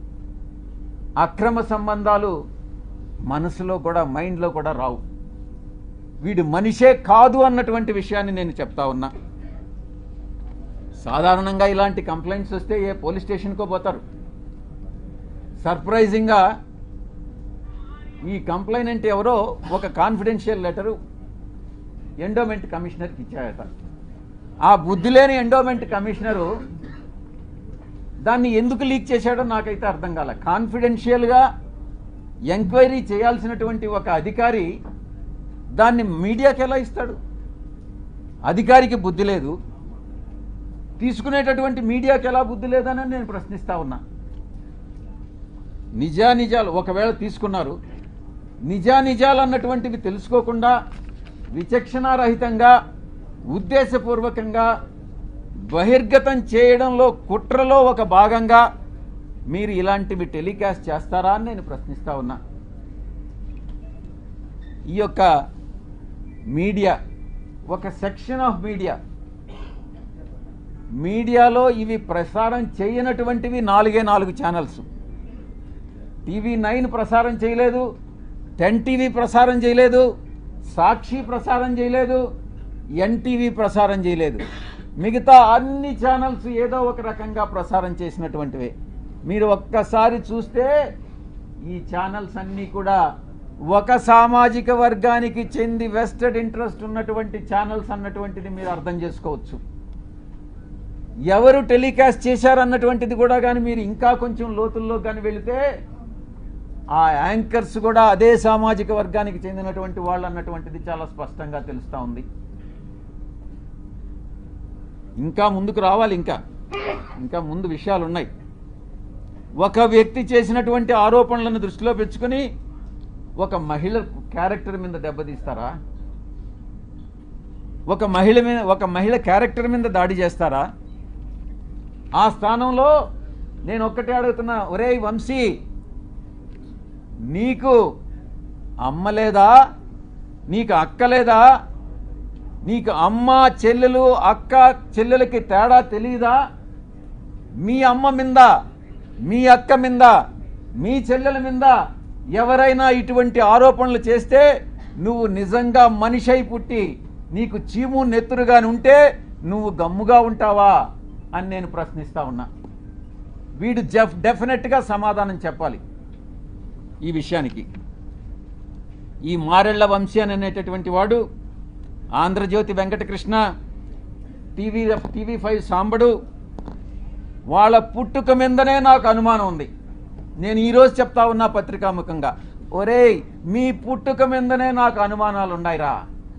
అక్రమ సంబంధాలు మనసులో కూడా, మైండ్లో కూడా రావు. వీడు మనిషే కాదు అన్నటువంటి విషయాన్ని నేను చెప్తా ఉన్నా. సాధారణంగా ఇలాంటి కంప్లైంట్స్ వస్తే ఏ పోలీస్ స్టేషన్కో పోతారు. సర్ప్రైజింగ్గా ఈ కంప్లైనెంట్ ఎవరో ఒక కాన్ఫిడెన్షియల్ లెటరు ఎండోమెంట్ కమిషనర్కి ఇచ్చాయట. ఆ బుద్ధి లేని ఎండోమెంట్ కమిషనరు దాన్ని ఎందుకు లీక్ చేశాడో నాకైతే అర్థం కాలే. కాన్ఫిడెన్షియల్గా ఎంక్వైరీ చేయాల్సినటువంటి ఒక అధికారి దాన్ని మీడియాకి ఎలా ఇస్తాడు? అధికారికి బుద్ధి లేదు, తీసుకునేటటువంటి మీడియాకి ఎలా బుద్ధి లేదని నేను ప్రశ్నిస్తా ఉన్నా. నిజానిజాలు ఒకవేళ తీసుకున్నారు, నిజానిజాలు అన్నటువంటివి తెలుసుకోకుండా విచక్షణారహితంగా ఉద్దేశపూర్వకంగా బహిర్గతం చేయడంలో, కుట్రలో ఒక భాగంగా మీరు ఇలాంటివి టెలికాస్ట్ చేస్తారా అని నేను ప్రశ్నిస్తా ఉన్నా. ఈ యొక్క మీడియా, ఒక సెక్షన్ ఆఫ్ మీడియా, మీడియాలో ఇవి ప్రసారం చేయనటువంటివి నాలుగే నాలుగు ఛానల్స్. టీవీ నైన్ ప్రసారం చేయలేదు, టెన్ టీవీ ప్రసారం చేయలేదు, సాక్షి ప్రసారం చేయలేదు, ఎన్టీవీ ప్రసారం చేయలేదు. మిగతా అన్ని ఛానల్స్ ఏదో ఒక రకంగా ప్రసారం చేసినటువంటివే. మీరు ఒక్కసారి చూస్తే ఈ ఛానల్స్ అన్నీ కూడా ఒక సామాజిక వర్గానికి చెంది వెస్టెడ్ ఇంట్రెస్ట్ ఉన్నటువంటి ఛానల్స్ అన్నటువంటిది మీరు అర్థం చేసుకోవచ్చు. ఎవరు టెలికాస్ట్ చేశారన్నటువంటిది కూడా కానీ మీరు ఇంకా కొంచెం లోతుల్లో కానీ వెళితే ఆ యాంకర్స్ కూడా అదే సామాజిక వర్గానికి చెందినటువంటి వాళ్ళు అన్నటువంటిది చాలా స్పష్టంగా తెలుస్తూ ఉంది. ఇంకా ముందుకు రావాలి, ఇంకా ఇంకా ముందు విషయాలు ఉన్నాయి. ఒక వ్యక్తి చేసినటువంటి ఆరోపణలను దృష్టిలో పెంచుకొని ఒక మహిళ క్యారెక్టర్ మీద దెబ్బతీస్తారా? ఒక మహిళ మీద ఒక మహిళ క్యారెక్టర్ మీద దాడి చేస్తారా? ఆ స్థానంలో నేను ఒక్కటే అడుగుతున్నా, ఒరేయ్ వంశీ, నీకు అమ్మ లేదా? నీకు అక్క లేదా? నీకు అమ్మ చెల్లెలు అక్క చెల్లెలకి తేడా తెలియదా? మీ అమ్మ మీద, మీ అక్క మీద, మీ చెల్లెల మీద ఎవరైనా ఇటువంటి ఆరోపణలు చేస్తే నువ్వు నిజంగా మనిషి అయి పుట్టి నీకు చీము నెత్తురుగాని ఉంటే నువ్వు గమ్ముగా ఉంటావా అని నేను ప్రశ్నిస్తా ఉన్నా. వీడు జఫ్ డెఫినెట్గా సమాధానం చెప్పాలి ఈ విషయానికి. ఈ మారెళ్ల వంశీ అనేటటువంటి వాడు Andhra Jyothi Venkatakrishna, TV TV five సాంబడు, వాళ్ళ పుట్టుక మీదనే నాకు అనుమానం ఉంది. నేను ఈరోజు చెప్తా ఉన్నా పత్రికాముఖంగా, ఒరేయ్ మీ పుట్టుక మీదనే నాకు అనుమానాలు ఉన్నాయిరా.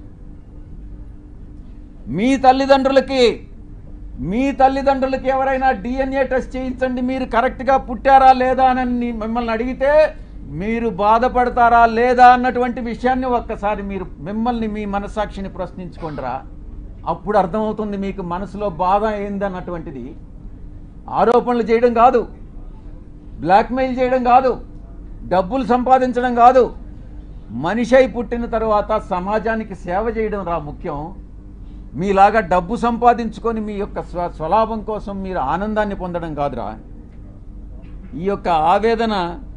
మీ తల్లిదండ్రులకి మీ తల్లిదండ్రులకి ఎవరైనా డిఎన్ఏ టెస్ట్ చేయించండి, మీరు కరెక్ట్గా పుట్టారా లేదా అని మిమ్మల్ని అడిగితే మీరు బాధపడతారా లేదా అన్నటువంటి విషయాన్ని ఒక్కసారి మీరు మిమ్మల్ని మీ మనస్సాక్షిని ప్రశ్నించుకోండిరా. అప్పుడు అర్థమవుతుంది మీకు మనసులో బాధ ఏందన్నటువంటిది. ఆరోపణలు చేయడం కాదు, బ్లాక్మెయిల్ చేయడం కాదు, డబ్బులు సంపాదించడం కాదు, మనిషి అయి పుట్టిన తర్వాత సమాజానికి సేవ చేయడం రా ముఖ్యం. మీలాగా డబ్బు సంపాదించుకొని మీ యొక్క స్వ స్వలాభం కోసం మీరు ఆనందాన్ని పొందడం కాదురా. ఈ యొక్క ఆవేదన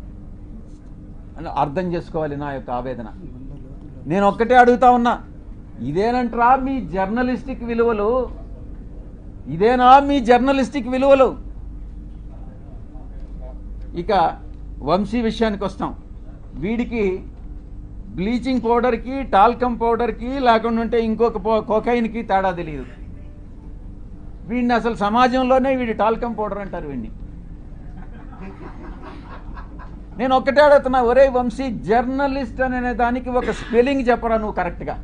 అర్థం చేసుకోవాలి, నా యొక్క ఆవేదన. నేను ఒక్కటే అడుగుతా ఉన్నా, ఇదేనంటరా మీ జర్నలిస్టిక్ విలువలు? ఇదేనా మీ జర్నలిస్టిక్ విలువలు? ఇక వంశీ విషయానికి వస్తాం. వీడికి బ్లీచింగ్ పౌడర్కి, టాల్కమ్ పౌడర్కి, లేకుండా ఇంకొక కోకైన్కి తేడా తెలియదు. వీడిని అసలు సమాజంలోనే వీడి టాల్కమ్ పౌడర్ అంటారు వీడిని. నేను ఒక్కటే అడుగుతున్నా, ఒరే వంశీ, జర్నలిస్ట్ అనే దానికి ఒక స్పెల్లింగ్ చెప్పరా నువ్వు కరెక్ట్గా?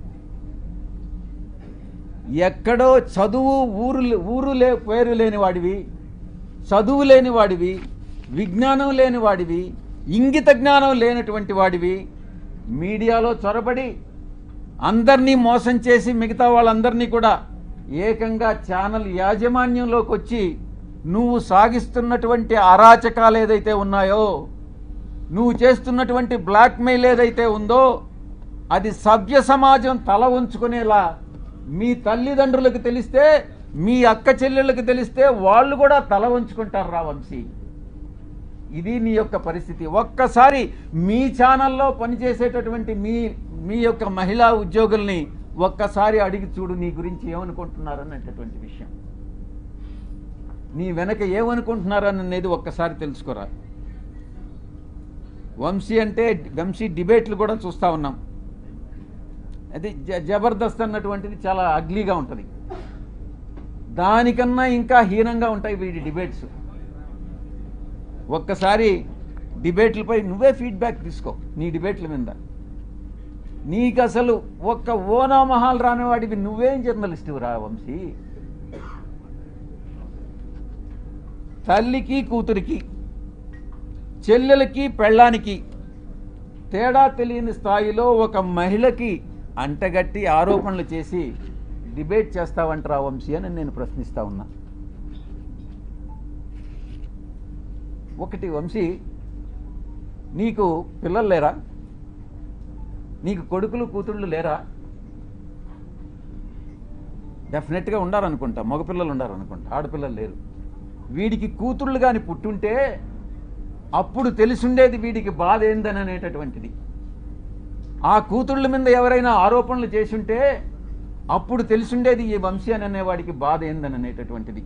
ఎక్కడో చదువు ఊరు ఊరు లే పేరు లేని వాడివి, చదువు లేని వాడివి, విజ్ఞానం లేని వాడివి, ఇంగిత జ్ఞానం లేనటువంటి వాడివి, మీడియాలో చొరబడి అందరినీ మోసం చేసి మిగతా వాళ్ళందరినీ కూడా ఏకంగా ఛానల్ యాజమాన్యంలోకి వచ్చి నువ్వు సాగిస్తున్నటువంటి అరాచకాలు ఏదైతే ఉన్నాయో, నువ్వు చేస్తున్నటువంటి బ్లాక్మెయిల్ ఏదైతే ఉందో, అది సభ్య సమాజం తల ఉంచుకునేలా మీ తల్లిదండ్రులకు తెలిస్తే, మీ అక్క చెల్లెళ్ళకి తెలిస్తే వాళ్ళు కూడా తల ఉంచుకుంటారు రా వంశీ. ఇది నీ యొక్క పరిస్థితి. ఒక్కసారి మీ ఛానల్లో పనిచేసేటటువంటి మీ మీ యొక్క మహిళా ఉద్యోగుల్ని ఒక్కసారి అడిగి చూడు, నీ గురించి ఏమనుకుంటున్నారనేటటువంటి విషయం, నీ వెనక ఏమనుకుంటున్నారనేది ఒక్కసారి తెలుసుకోరా. వంశీ అంటే వంశీ డిబేట్లు కూడా చూస్తూ ఉన్నాం. అది జబర్దస్త్ అన్నటువంటిది చాలా అగ్లీగా ఉంటుంది. దానికన్నా ఇంకా హీనంగా ఉంటాయి వీడి డిబేట్స్. ఒక్కసారి డిబేట్లపై నువ్వే ఫీడ్బ్యాక్ తీసుకో. నీ డిబేట్ల మీద నీకు అసలు ఒక్క ఓనామహాల్ రానివాడివి నువ్వేం జర్నలిస్టు రా వంశీ? తల్లికి కూతురికి, చెల్లెలకి పెళ్ళానికి తేడా తెలియని స్థాయిలో ఒక మహిళకి అంటగట్టి ఆరోపణలు చేసి డిబేట్ చేస్తావంటరా వంశీ అని నేను ప్రశ్నిస్తా ఉన్నా. ఒకటి వంశీ, నీకు పిల్లలు లేరా? నీకు కొడుకులు కూతుళ్ళు లేరా? డెఫినెట్గా ఉండాలనుకుంటా, మగపిల్లలు ఉండాలనుకుంటా, ఆడపిల్లలు లేరు. వీడికి కూతుళ్ళు కానీ పుట్టుంటే అప్పుడు తెలిసిండేది వీడికి బాధ ఏందని అనేటటువంటిది. ఆ కూతుళ్ళ మీద ఎవరైనా ఆరోపణలు చేసుంటే అప్పుడు తెలిసిండేది ఈ వంశీ అని అనేవాడికి బాధ ఏందని అనేటటువంటిది.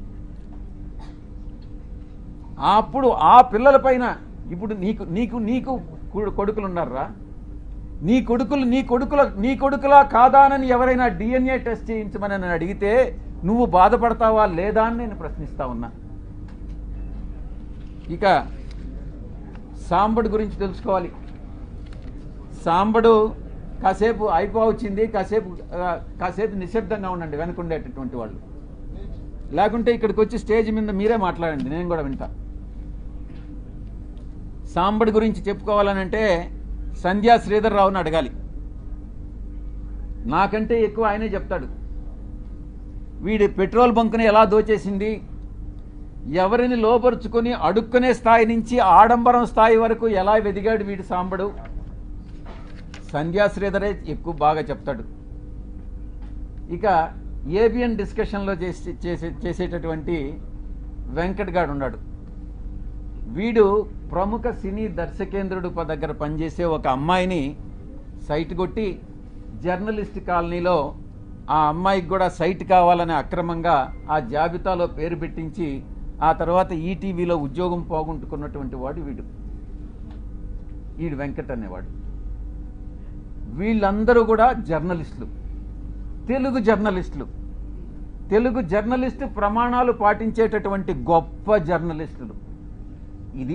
అప్పుడు ఆ పిల్లల పైన ఇప్పుడు నీకు నీకు నీకు కొడుకులు ఉన్నారా? నీ కొడుకులు నీ కొడుకుల నీ కొడుకులా కాదా అని ఎవరైనా డిఎన్ఏ టెస్ట్ చేయించమని నన్ను అడిగితే నువ్వు బాధపడతావా లేదా అని నేను ప్రశ్నిస్తా ఉన్నా. ఇక సాంబడు గురించి తెలుసుకోవాలి. సాంబడు కాసేపు అయిపోవచ్చింది, కాసేపు కాసేపు నిశ్శబ్దంగా ఉండండి వెనుకుండేటటువంటి వాళ్ళు, లేకుంటే ఇక్కడికి వచ్చి స్టేజ్ మీద మీరే మాట్లాడండి, నేను కూడా వింటా. సాంబడి గురించి చెప్పుకోవాలనంటే సంధ్యా శ్రీధర్ రావుని అడగాలి. నాకంటే ఎక్కువ ఆయనే చెప్తాడు. వీడి పెట్రోల్ బంకుని ఎలా దోచేసింది, ఎవరిని లోపరుచుకొని అడుక్కునే స్థాయి నుంచి ఆడంబరం స్థాయి వరకు ఎలా వెదిగాడు వీడి సాంబడు, సంధ్యా శ్రీధరే ఎక్కువ బాగా చెప్తాడు. ఇక ఏబిఎన్ డిస్కషన్లో చేసే చేసే చేసేటటువంటి వెంకట్ గాడు ఉన్నాడు. వీడు ప్రముఖ సినీ దర్శకేంద్రుడు దగ్గర పనిచేసే ఒక అమ్మాయిని సైట్ కొట్టి జర్నలిస్ట్ కాలనీలో ఆ అమ్మాయికి కూడా సైట్ కావాలని అక్రమంగా ఆ జాబితాలో పేరు పెట్టించి ఆ తర్వాత ఈటీవీలో ఉద్యోగం పోగొట్టుకున్నటువంటి వాడు వీడు వీడు వెంకట్ అనేవాడు. వీళ్ళందరూ కూడా జర్నలిస్టులు. తెలుగు జర్నలిస్టులు, తెలుగు జర్నలిస్టు ప్రమాణాలు పాటించేటటువంటి గొప్ప జర్నలిస్టులు. ఇది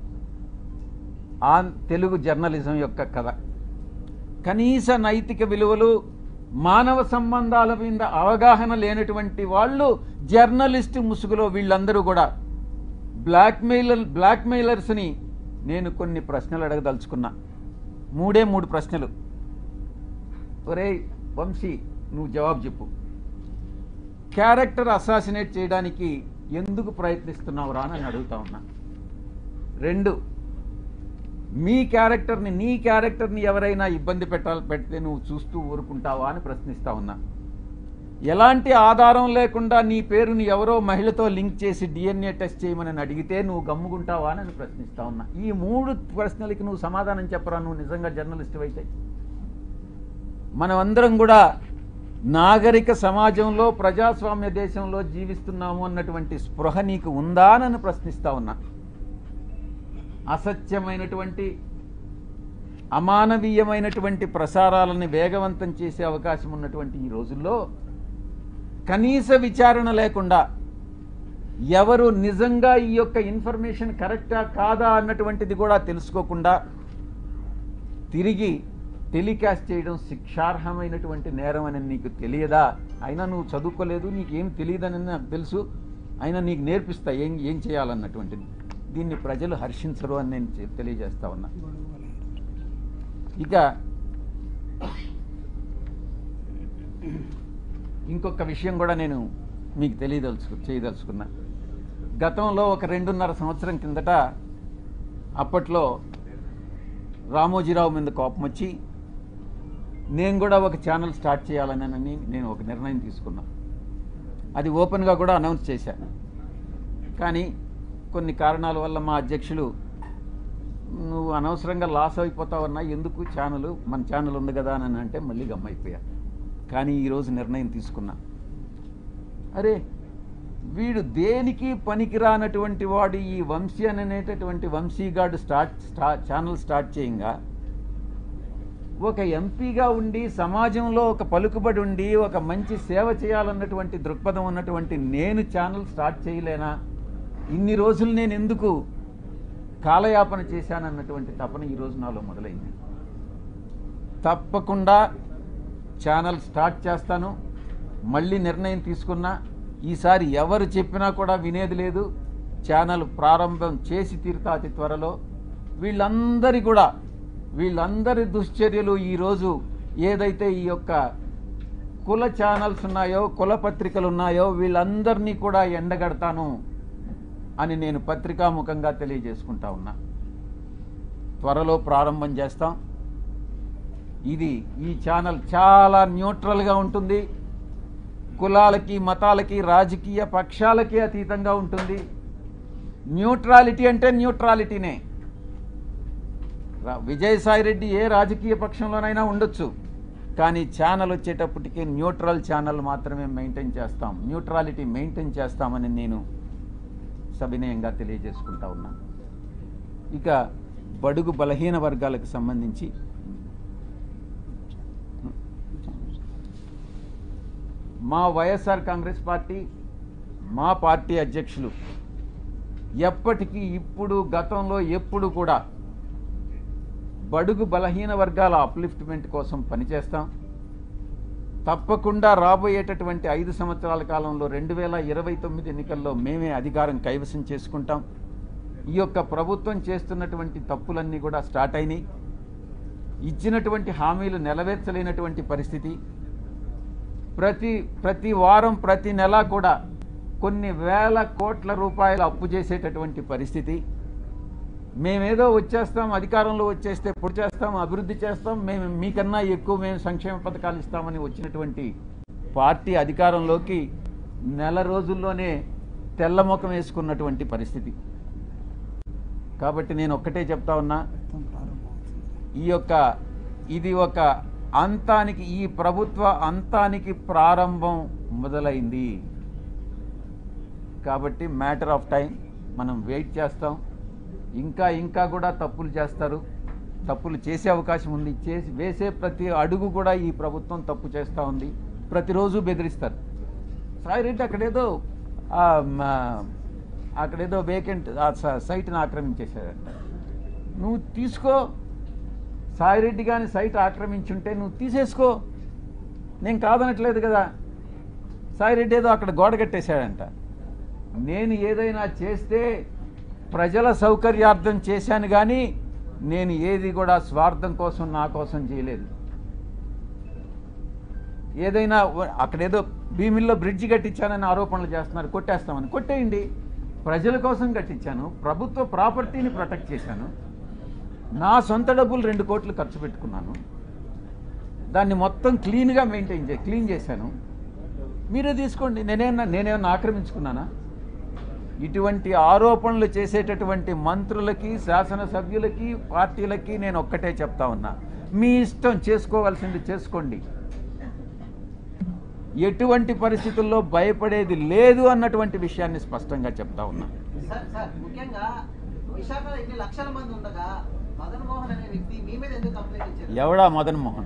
ఆ తెలుగు జర్నలిజం యొక్క కథ. కనీస నైతిక విలువలు, మానవ సంబంధాల మీద అవగాహన లేనటువంటి వాళ్ళు జర్నలిస్టు ముసుగులో వీళ్ళందరూ కూడా బ్లాక్మెయిలర్ బ్లాక్మెయిలర్స్ని నేను కొన్ని ప్రశ్నలు అడగదలుచుకున్నా. మూడే మూడు ప్రశ్నలు. ఒరే వంశీ, నువ్వు జవాబు చెప్పు. క్యారెక్టర్ అసాసినేట్ చేయడానికి ఎందుకు ప్రయత్నిస్తున్నావురా అని అడుగుతా ఉన్నా. రెండు, మీ క్యారెక్టర్ని నీ క్యారెక్టర్ని ఎవరైనా ఇబ్బంది పెట్టాలి పెడితే నువ్వు చూస్తూ ఊరుకుంటావా అని ప్రశ్నిస్తా ఉన్నా. ఎలాంటి ఆధారం లేకుండా నీ పేరుని ఎవరో మహిళతో లింక్ చేసి డిఎన్ఏ టెస్ట్ చేయమని అడిగితే నువ్వు గమ్ముకుంటావా అని ప్రశ్నిస్తా ఉన్నా. ఈ మూడు ప్రశ్నలకి నువ్వు సమాధానం చెప్పరా నువ్వు నిజంగా జర్నలిస్టు అయితే? మనమందరం కూడా నాగరిక సమాజంలో, ప్రజాస్వామ్య దేశంలో జీవిస్తున్నాము అన్నటువంటి స్పృహ నీకు ఉందా అని ప్రశ్నిస్తా ఉన్నా. అసత్యమైనటువంటి, అమానవీయమైనటువంటి ప్రసారాలను వేగవంతం చేసే అవకాశం ఉన్నటువంటి ఈ రోజుల్లో కనీస విచారణ లేకుండా ఎవరు నిజంగా ఈ యొక్క ఇన్ఫర్మేషన్ కరెక్టా కాదా అన్నటువంటిది కూడా తెలుసుకోకుండా తిరిగి టెలికాస్ట్ చేయడం శిక్షార్హమైనటువంటి నేరం అని నీకు తెలియదా? అయినా నువ్వు చదువుకోలేదు, నీకేం తెలియదని నాకు తెలుసు, అయినా నీకు నేర్పిస్తా ఏం ఏం చేయాలన్నటువంటిది. దీన్ని ప్రజలు హర్షించరు అని నేను తెలియజేస్తా ఉన్నా. ఇక ఇంకొక విషయం కూడా నేను మీకు తెలియదలుచు చేయదలుచుకున్నా. గతంలో ఒక రెండున్నర సంవత్సరం కిందట అప్పట్లో రామోజీరావు మీద కోపం వచ్చి నేను కూడా ఒక ఛానల్ స్టార్ట్ చేయాలని నేను ఒక నిర్ణయం తీసుకున్నా. అది ఓపెన్గా కూడా అనౌన్స్ చేశాను. కానీ కొన్ని కారణాల వల్ల మా అధ్యక్షులు నువ్వు అనవసరంగా లాస్ అయిపోతావన్నా, ఎందుకు ఛానల్, మన ఛానల్ ఉంది కదా అని అంటే మళ్ళీ గమ్మైపోయా. కానీ ఈరోజు నిర్ణయం తీసుకున్నా. అరే వీడు దేనికి పనికిరానటువంటి వాడు ఈ వంశీ అనేటటువంటి వంశీగాడు స్టార్ట్ స్టా ఛానల్ స్టార్ట్ చేయంగా ఒక ఎంపీగా ఉండి సమాజంలో ఒక పలుకుబడి ఉండి ఒక మంచి సేవ చేయాలన్నటువంటి దృక్పథం ఉన్నటువంటి నేను ఛానల్ స్టార్ట్ చేయలేనా? ఇన్ని రోజులు నేను ఎందుకు కాలయాపన చేశానన్నటువంటి తపన ఈరోజు నాలో మొదలైంది. తప్పకుండా ఛానల్ స్టార్ట్ చేస్తాను. మళ్ళీ నిర్ణయం తీసుకున్నా. ఈసారి ఎవరు చెప్పినా కూడా వినేది లేదు. ఛానల్ ప్రారంభం చేసి తీరుతా అతి త్వరలో. వీళ్ళందరి కూడా వీళ్ళందరి దుశ్చర్యలు ఈరోజు ఏదైతే ఈ యొక్క కుల ఛానల్స్ ఉన్నాయో, కుల పత్రికలు ఉన్నాయో వీళ్ళందరినీ కూడా ఎండగడతాను అని నేను పత్రికాముఖంగా తెలియజేసుకుంటా ఉన్నా. త్వరలో ప్రారంభం చేస్తాం. ఇది ఈ ఛానల్ చాలా న్యూట్రల్గా ఉంటుంది. కులాలకి, మతాలకి, రాజకీయ పక్షాలకి అతీతంగా ఉంటుంది. న్యూట్రాలిటీ అంటే న్యూట్రాలిటీనే. విజయసాయిరెడ్డి ఏ రాజకీయ పక్షంలోనైనా ఉండొచ్చు, కానీ ఛానల్ వచ్చేటప్పటికి న్యూట్రల్ ఛానల్ మాత్రమే మెయింటైన్ చేస్తాం, న్యూట్రాలిటీ మెయింటైన్ చేస్తామని నేను సవినయంగా తెలియజేసుకుంటా ఉన్నాను. ఇక బడుగు బలహీన వర్గాలకు సంబంధించి మా వైఎస్ఆర్ కాంగ్రెస్ పార్టీ, మా పార్టీ అధ్యక్షులు ఎప్పటికీ ఇప్పుడు గతంలో ఎప్పుడు కూడా బడుగు బలహీన వర్గాల అప్లిఫ్ట్మెంట్ కోసం పనిచేస్తాం. తప్పకుండా రాబోయేటటువంటి ఐదు సంవత్సరాల కాలంలో రెండు వేల ఇరవై తొమ్మిది ఎన్నికల్లో మేమే అధికారం కైవసం చేసుకుంటాం. ఈ యొక్క ప్రభుత్వం చేస్తున్నటువంటి తప్పులన్నీ కూడా స్టార్ట్ అయినాయి. ఇచ్చినటువంటి హామీలు నెరవేర్చలేనటువంటి పరిస్థితి. ప్రతి ప్రతి వారం ప్రతి నెల కూడా కొన్ని వేల కోట్ల రూపాయలు అప్పు చేసేటటువంటి పరిస్థితి. మేమేదో వచ్చేస్తాం, అధికారంలో వచ్చేస్తే పొడి చేస్తాం, అభివృద్ధి చేస్తాం, మేము మీకన్నా ఎక్కువ మేము సంక్షేమ పథకాలు ఇస్తామని వచ్చినటువంటి పార్టీ అధికారంలోకి నెల రోజుల్లోనే తెల్లముఖం వేసుకున్నటువంటి పరిస్థితి. కాబట్టి నేను ఒక్కటే చెప్తా ఉన్నా, ఈ యొక్క ఇది ఒక అంతానికి, ఈ ప్రభుత్వ అంతానికి ప్రారంభం మొదలైంది. కాబట్టి మ్యాటర్ ఆఫ్ టైం, మనం వెయిట్ చేస్తాం. ఇంకా ఇంకా కూడా తప్పులు చేస్తారు, తప్పులు చేసే అవకాశం ఉంది. చేసి వేసే ప్రతి అడుగు కూడా ఈ ప్రభుత్వం తప్పు చేస్తూ ఉంది. ప్రతిరోజు బెదిరిస్తారు. సాయిరెడ్డి అక్కడేదో అక్కడేదో వేకెంట్ ఆ సైట్ని ఆక్రమించేశారంట. నువ్వు తీసుకో, సాయిరెడ్డి కానీ సైట్ ఆక్రమించుంటే నువ్వు తీసేసుకో, నేను కాదనట్లేదు కదా. సాయిరెడ్డి ఏదో అక్కడ గోడ కట్టేశాడంట. నేను ఏదైనా చేస్తే ప్రజల సౌకర్యార్థం చేశాను కానీ నేను ఏది కూడా స్వార్థం కోసం నా కోసం చేయలేదు. ఏదైనా అక్కడేదో భీమిల్లో బ్రిడ్జి కట్టించానని ఆరోపణలు చేస్తున్నారు, కొట్టేస్తామని. కొట్టేయండి, ప్రజల కోసం కట్టించాను, ప్రభుత్వ ప్రాపర్టీని ప్రొటెక్ట్ చేశాను, నా సొంత డబ్బులు రెండు కోట్లు ఖర్చు పెట్టుకున్నాను, దాన్ని మొత్తం క్లీన్గా మెయింటైన్ చే క్లీన్ చేశాను. మీరే తీసుకోండి, నేనేమన్నా నేనేమన్నా ఆక్రమించుకున్నానా? ఇటువంటి ఆరోపణలు చేసేటటువంటి మంత్రులకి, శాసనసభ్యులకి, పార్టీలకి నేను ఒక్కటే చెప్తా ఉన్నా, మీ ఇష్టం, చేసుకోవాల్సింది చేసుకోండి. ఎటువంటి పరిస్థితుల్లో భయపడేది లేదు అన్నటువంటి విషయాన్ని స్పష్టంగా చెప్తా ఉన్నా. ఎవడా మదన్ మోహన్?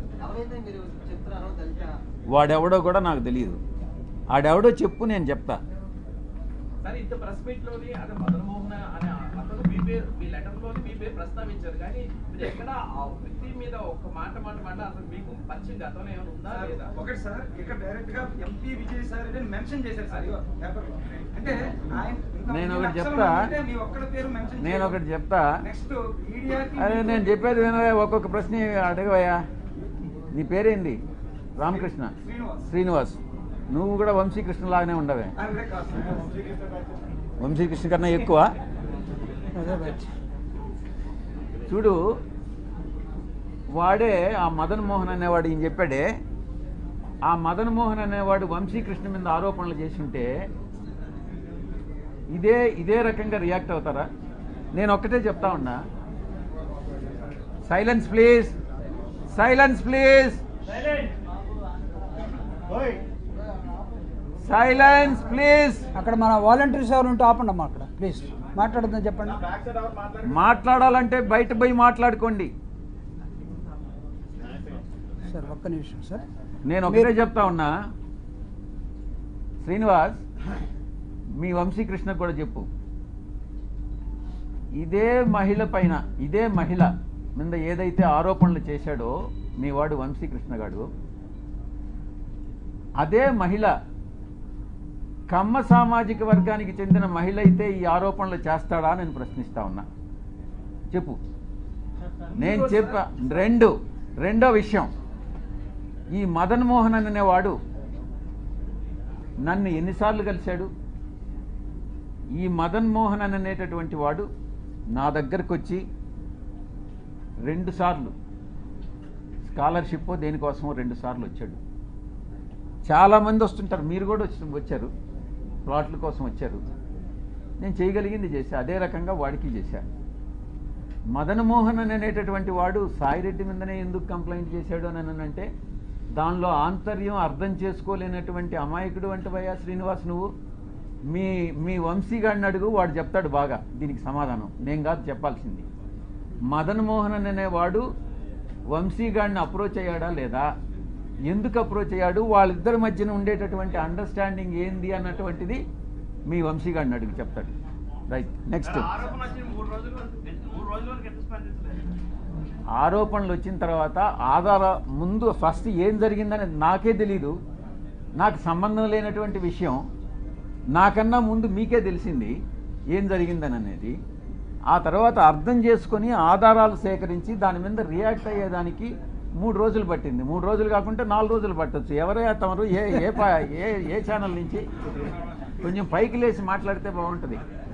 వాడెవడో కూడా నాకు తెలియదు. ఆడెవడో చెప్పు, నేను చెప్తా. సార్ ఇంత ప్రెస్ మీట్ లోని అదే మదన్ మోహన్ అనే అతను మీ పేరు, మీ లెటర్ లోని మీ పేరు ప్రస్తావించారు, కానీ మీరు ఎక్కడ ఆ వ్యక్తి మీద ఒక మాట మాట మాట అసలు మీకు పరిచయం గతంలో ఏమైనా ఉందా లేదా? ఒకటి సార్, ఇక్కడ డైరెక్ట్ గా ఎంపీ విజయ్ సార్ మెన్షన్ చేశారు సార్ పేపర్. అంటే నేను ఒకటి చెప్తా మీ ఒక్కడి పేరు మెన్షన్ నేను ఒకటి చెప్తా నెక్స్ట్ మీడియాకి అదే నేను చెప్పేది వినవే. ఒక్కొక్క ప్రశ్న అడగవయ్యా. నీ పేరేంది? రామకృష్ణ శ్రీనివాస్. నువ్వు కూడా వంశీకృష్ణ లాగానే ఉండవే. వంశీకృష్ణ కన్నా ఎక్కువ. చూడు, వాడే ఆ మదన్ మోహన్ అనేవాడు ఈయన చెప్పాడే, ఆ మదన్ మోహన్ అనేవాడు వంశీకృష్ణ మీద ఆరోపణలు చేస్తుంటే ఇదే ఇదే రకంగా రియాక్ట్ అవుతారా? నేను ఒక్కటే చెప్తా ఉన్నా, silence please, silence please, silence please. అక్కడ మన వాలంటీర్స్ ఎవరు ఉంటే ఆపండి అమ్మా, అక్కడ ప్లీజ్ మాట్లాడద్దని చెప్పండి. మాట్లాడాలంటే బయట పోయి మాట్లాడుకోండి సార్. ఒక్క నిమిషం సార్, నేను ఒకటే చెప్తా ఉన్నా, శ్రీనివాస్ మీ వంశీకృష్ణకు కూడా చెప్పు, ఇదే మహిళ పైన, ఇదే మహిళ మీద ఏదైతే ఆరోపణలు చేశాడో మీ వాడు వంశీకృష్ణ గాడు, అదే మహిళ కమ్మ సామాజిక వర్గానికి చెందిన మహిళ అయితే ఈ ఆరోపణలు చేస్తాడా నేను ప్రశ్నిస్తా ఉన్నా. చెప్పు. నేను చెప్పా. రెండు రెండో విషయం, ఈ మదన్ మోహన్ అనేవాడు నన్ను ఎన్నిసార్లు కలిశాడు? ఈ మదన్ మోహన్ అనేటటువంటి వాడు నా దగ్గరకు వచ్చి రెండు సార్లు స్కాలర్షిప్ దేనికోసమో రెండు సార్లు వచ్చాడు. చాలామంది వస్తుంటారు, మీరు కూడా వచ్చి వచ్చారు ప్లాట్ల కోసం వచ్చారు. నేను చేయగలిగింది చేశా, అదే రకంగా వాడికి చేశా. మదన్ మోహన్ అనేటటువంటి వాడు సాయిరెడ్డి మీదనే ఎందుకు కంప్లైంట్ చేశాడు అని అంటే దానిలో ఆంతర్యం అర్థం చేసుకోలేనటువంటి అమాయకుడు అంటే భయ్యా శ్రీనివాస్ నువ్వు. మీ మీ వంశీగాడిని అడుగు, వాడు చెప్తాడు బాగా దీనికి సమాధానం, నేను కాదు చెప్పాల్సింది. మదన్ మోహన్ అనేవాడు వంశీగాడిని అప్రోచ్ అయ్యాడా లేదా, ఎందుకు అప్రోచ్ అయ్యాడు, వాళ్ళిద్దరి మధ్యన ఉండేటటువంటి అండర్స్టాండింగ్ ఏంది అన్నటువంటిది మీ వంశీగాడిని అడుగు, చెప్తాడు. Right, next. ఆరోపణలు వచ్చిన తర్వాత ఆధార ముందు ఫస్ట్ ఏం జరిగిందని నాకే తెలీదు, నాకు సంబంధం లేనటువంటి విషయం. నాకన్నా ముందు మీకే తెలిసింది ఏం జరిగిందని అనేది. ఆ తర్వాత అర్థం చేసుకొని ఆధారాలు సేకరించి దాని మీద రియాక్ట్ అయ్యేదానికి మూడు రోజులు పట్టింది. మూడు రోజులు కాకుంటే నాలుగు రోజులు పట్టచ్చు. ఎవరైనా తమరు ఏ ఏ ఏ ఏ ఛానల్ నుంచి కొంచెం పైకి లేచి మాట్లాడితే బాగుంటుంది.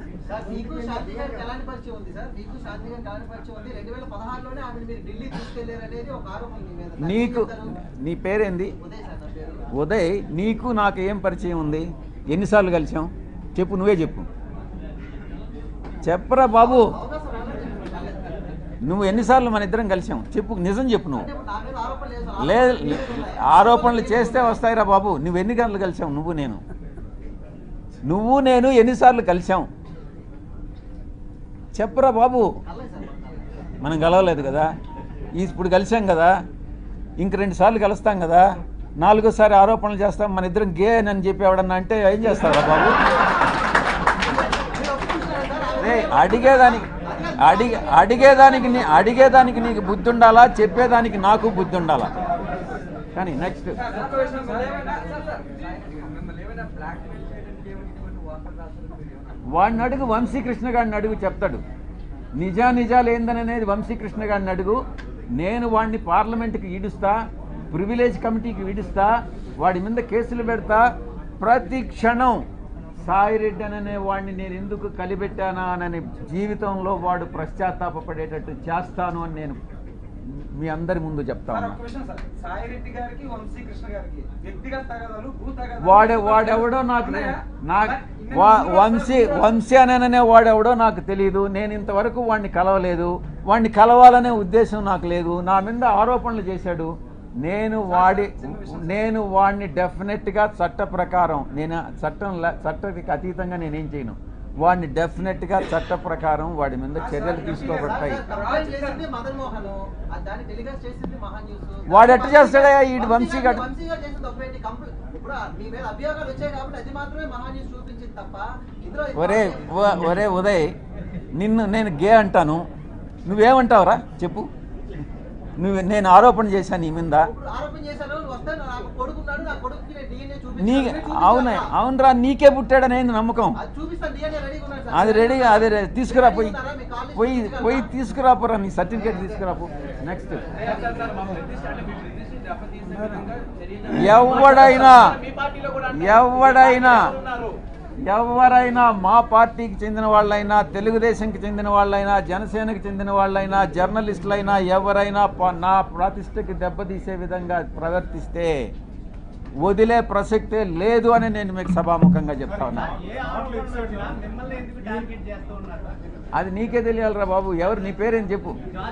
నీకు నీ పేరేంది? ఉదయ్. నీకు నాకు ఏం పరిచయం ఉంది? ఎన్నిసార్లు కలిసాం చెప్పు, నువ్వే చెప్పు. చెప్పరా బాబు, నువ్వు ఎన్నిసార్లు మన ఇద్దరం కలిసాం చెప్పు, నిజం చెప్పు. నువ్వు లేదు, ఆరోపణలు చేస్తే వస్తాయిరా బాబు. నువ్వు ఎన్ని గంటలు కలిసావు? నువ్వు నేను నువ్వు నేను ఎన్నిసార్లు కలిసాం చెప్పరా బాబు. మనం కలవలేదు కదా, ఇప్పుడు కలిసాం కదా, ఇంక రెండు సార్లు కలుస్తాం కదా. నాలుగోసారి ఆరోపణలు చేస్తాం మన ఇద్దరం గే అని చెప్పి ఎవడన్నా అంటే ఏం చేస్తారా బాబు? రే అడిగేదానికి అడిగే అడిగేదానికి నీ అడిగేదానికి నీకు బుద్ధి ఉండాలా, చెప్పేదానికి నాకు బుద్ధి ఉండాలా. కానీ నెక్స్ట్ వాడిని అడుగు, వంశీకృష్ణ గారిని అడుగు చెప్తాడు. నిజా నిజాలు ఏందనేది వంశీకృష్ణ గారిని అడుగు. నేను వాడిని పార్లమెంట్కి ఈడుస్తా, ప్రివిలేజ్ కమిటీకి ఈడుస్తా, వాడి మీద కేసులు పెడతా. ప్రతి క్షణం సాయిరెడ్డి అనే వాడిని నేను ఎందుకు కలిపెట్టానా అని జీవితంలో వాడు పశ్చాత్తాపపడేటట్టు చేస్తాను అని నేను మీ అందరి ముందు చెప్తా ఉన్నా. సాయిరెడ్డి గారికి వంశీకృష్ణ గారికి వ్యక్తిగత తగాదాలు, భూ తగాదాలు వాడే వాడెవడో నాకు నాకు వంశీ వంశీ అనే వాడెవడో నాకు తెలియదు. నేను ఇంతవరకు వాడిని కలవలేదు. వాడిని కలవాలనే ఉద్దేశం నాకు లేదు. నా మీద ఆరోపణలు చేశాడు. నేను వాడి నేను వాడిని డెఫినెట్గా చట్ట ప్రకారం నేను చట్టం చట్టానికి అతీతంగా నేనేం చేయను. వాడిని డెఫినెట్గా చట్ట ప్రకారం వాడి మీద చర్యలు తీసుకోబడతాయి. వాడు ఎట్ట చేస్తాడా ఈ వంశీ గారు? ఒరే ఒరే ఉదయ్, నిన్ను నేను గే అంటాను, నువ్వేమంటావురా చెప్పు? నువ్వు నేను ఆరోపణ చేశాను నీ మీద. నీ అవునా? అవునరా, నీకే పుట్టాడనే నమ్మకం. అది రెడీగా అది తీసుకురా, పోయి పోయి పోయి తీసుకురాపోరా, నీ సర్టిఫికేట్ తీసుకురాపో. నెక్స్ట్ ఎవడైనా ఎవడైనా ఎవరైనా మా పార్టీకి చెందిన వాళ్ళైనా, తెలుగుదేశంకి చెందిన వాళ్ళైనా, జనసేనకి చెందిన వాళ్ళైనా, జర్నలిస్టులైనా ఎవరైనా నా ప్రతిష్టకి దెబ్బతీసే విధంగా ప్రవర్తిస్తే వదిలే ప్రసక్తే లేదు అని నేను మీకు సభాముఖంగా చెప్తా ఉన్నా. అది నీకే తెలియాలిరా బాబు. ఎవరు నీ పేరేం చెప్పు?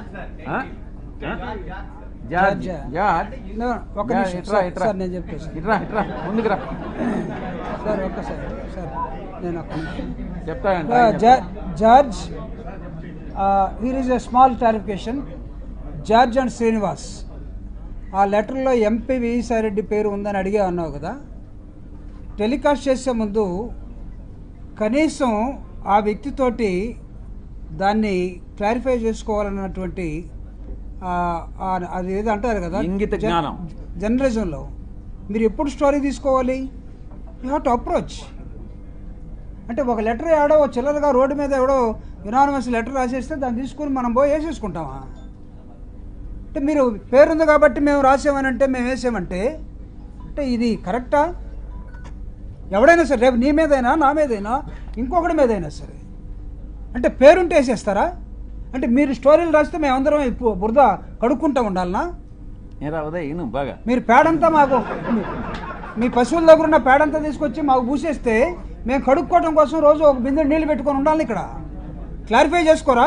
జార్జ్. జార్జ్ ఇట్రా ఇట్రా ఇట్రా ఇట్రా ముందుకు రా సార్. ఒక్కసారి సార్ నేను చెప్తానంట. George, here is a small clarification. George and Srinivas, ఆ లెటర్లో ఎంపీ విజయసాయిరెడ్డి పేరు ఉందని అడిగే అన్నావు కదా. టెలికాస్ట్ చేసే ముందు కనీసం ఆ వ్యక్తితోటి దాన్ని క్లారిఫై చేసుకోవాలన్నటువంటి అది ఏదో అంటారు కదా ఇంగిత జ్ఞానం జర్నలిజంలో, మీరు ఎప్పుడు స్టోరీ తీసుకోవాలి? You have to approach. అంటే ఒక లెటర్ ఎవడో చిల్లరగా రోడ్డు మీద ఎవడో యునానిమస్ లెటర్ రాసేస్తే దాన్ని తీసుకుని మనం పోయి వేసేసుకుంటామా? అంటే మీరు పేరుంది కాబట్టి మేము రాసామని అంటే మేము వేసామంటే అంటే ఇది కరెక్టా? ఎవడైనా సరే, రేపు నీ మీదైనా నా మీదైనా ఇంకొకటి మీదైనా సరే అంటే పేరుంటే వేసేస్తారా? అంటే మీరు స్టోరీలు రాస్తే మేమందరం బురద కడుక్కుంటూ ఉండాలనా? బాగా మీరు పేడంతా మాకు మీ పశువుల దగ్గర ఉన్న పేడంతా తీసుకొచ్చి మాకు పూసేస్తే మేము కడుక్కోవడం కోసం రోజు ఒక బిందె నీళ్ళు పెట్టుకొని ఉండాలి. ఇక్కడ క్లారిఫై చేసుకోరా?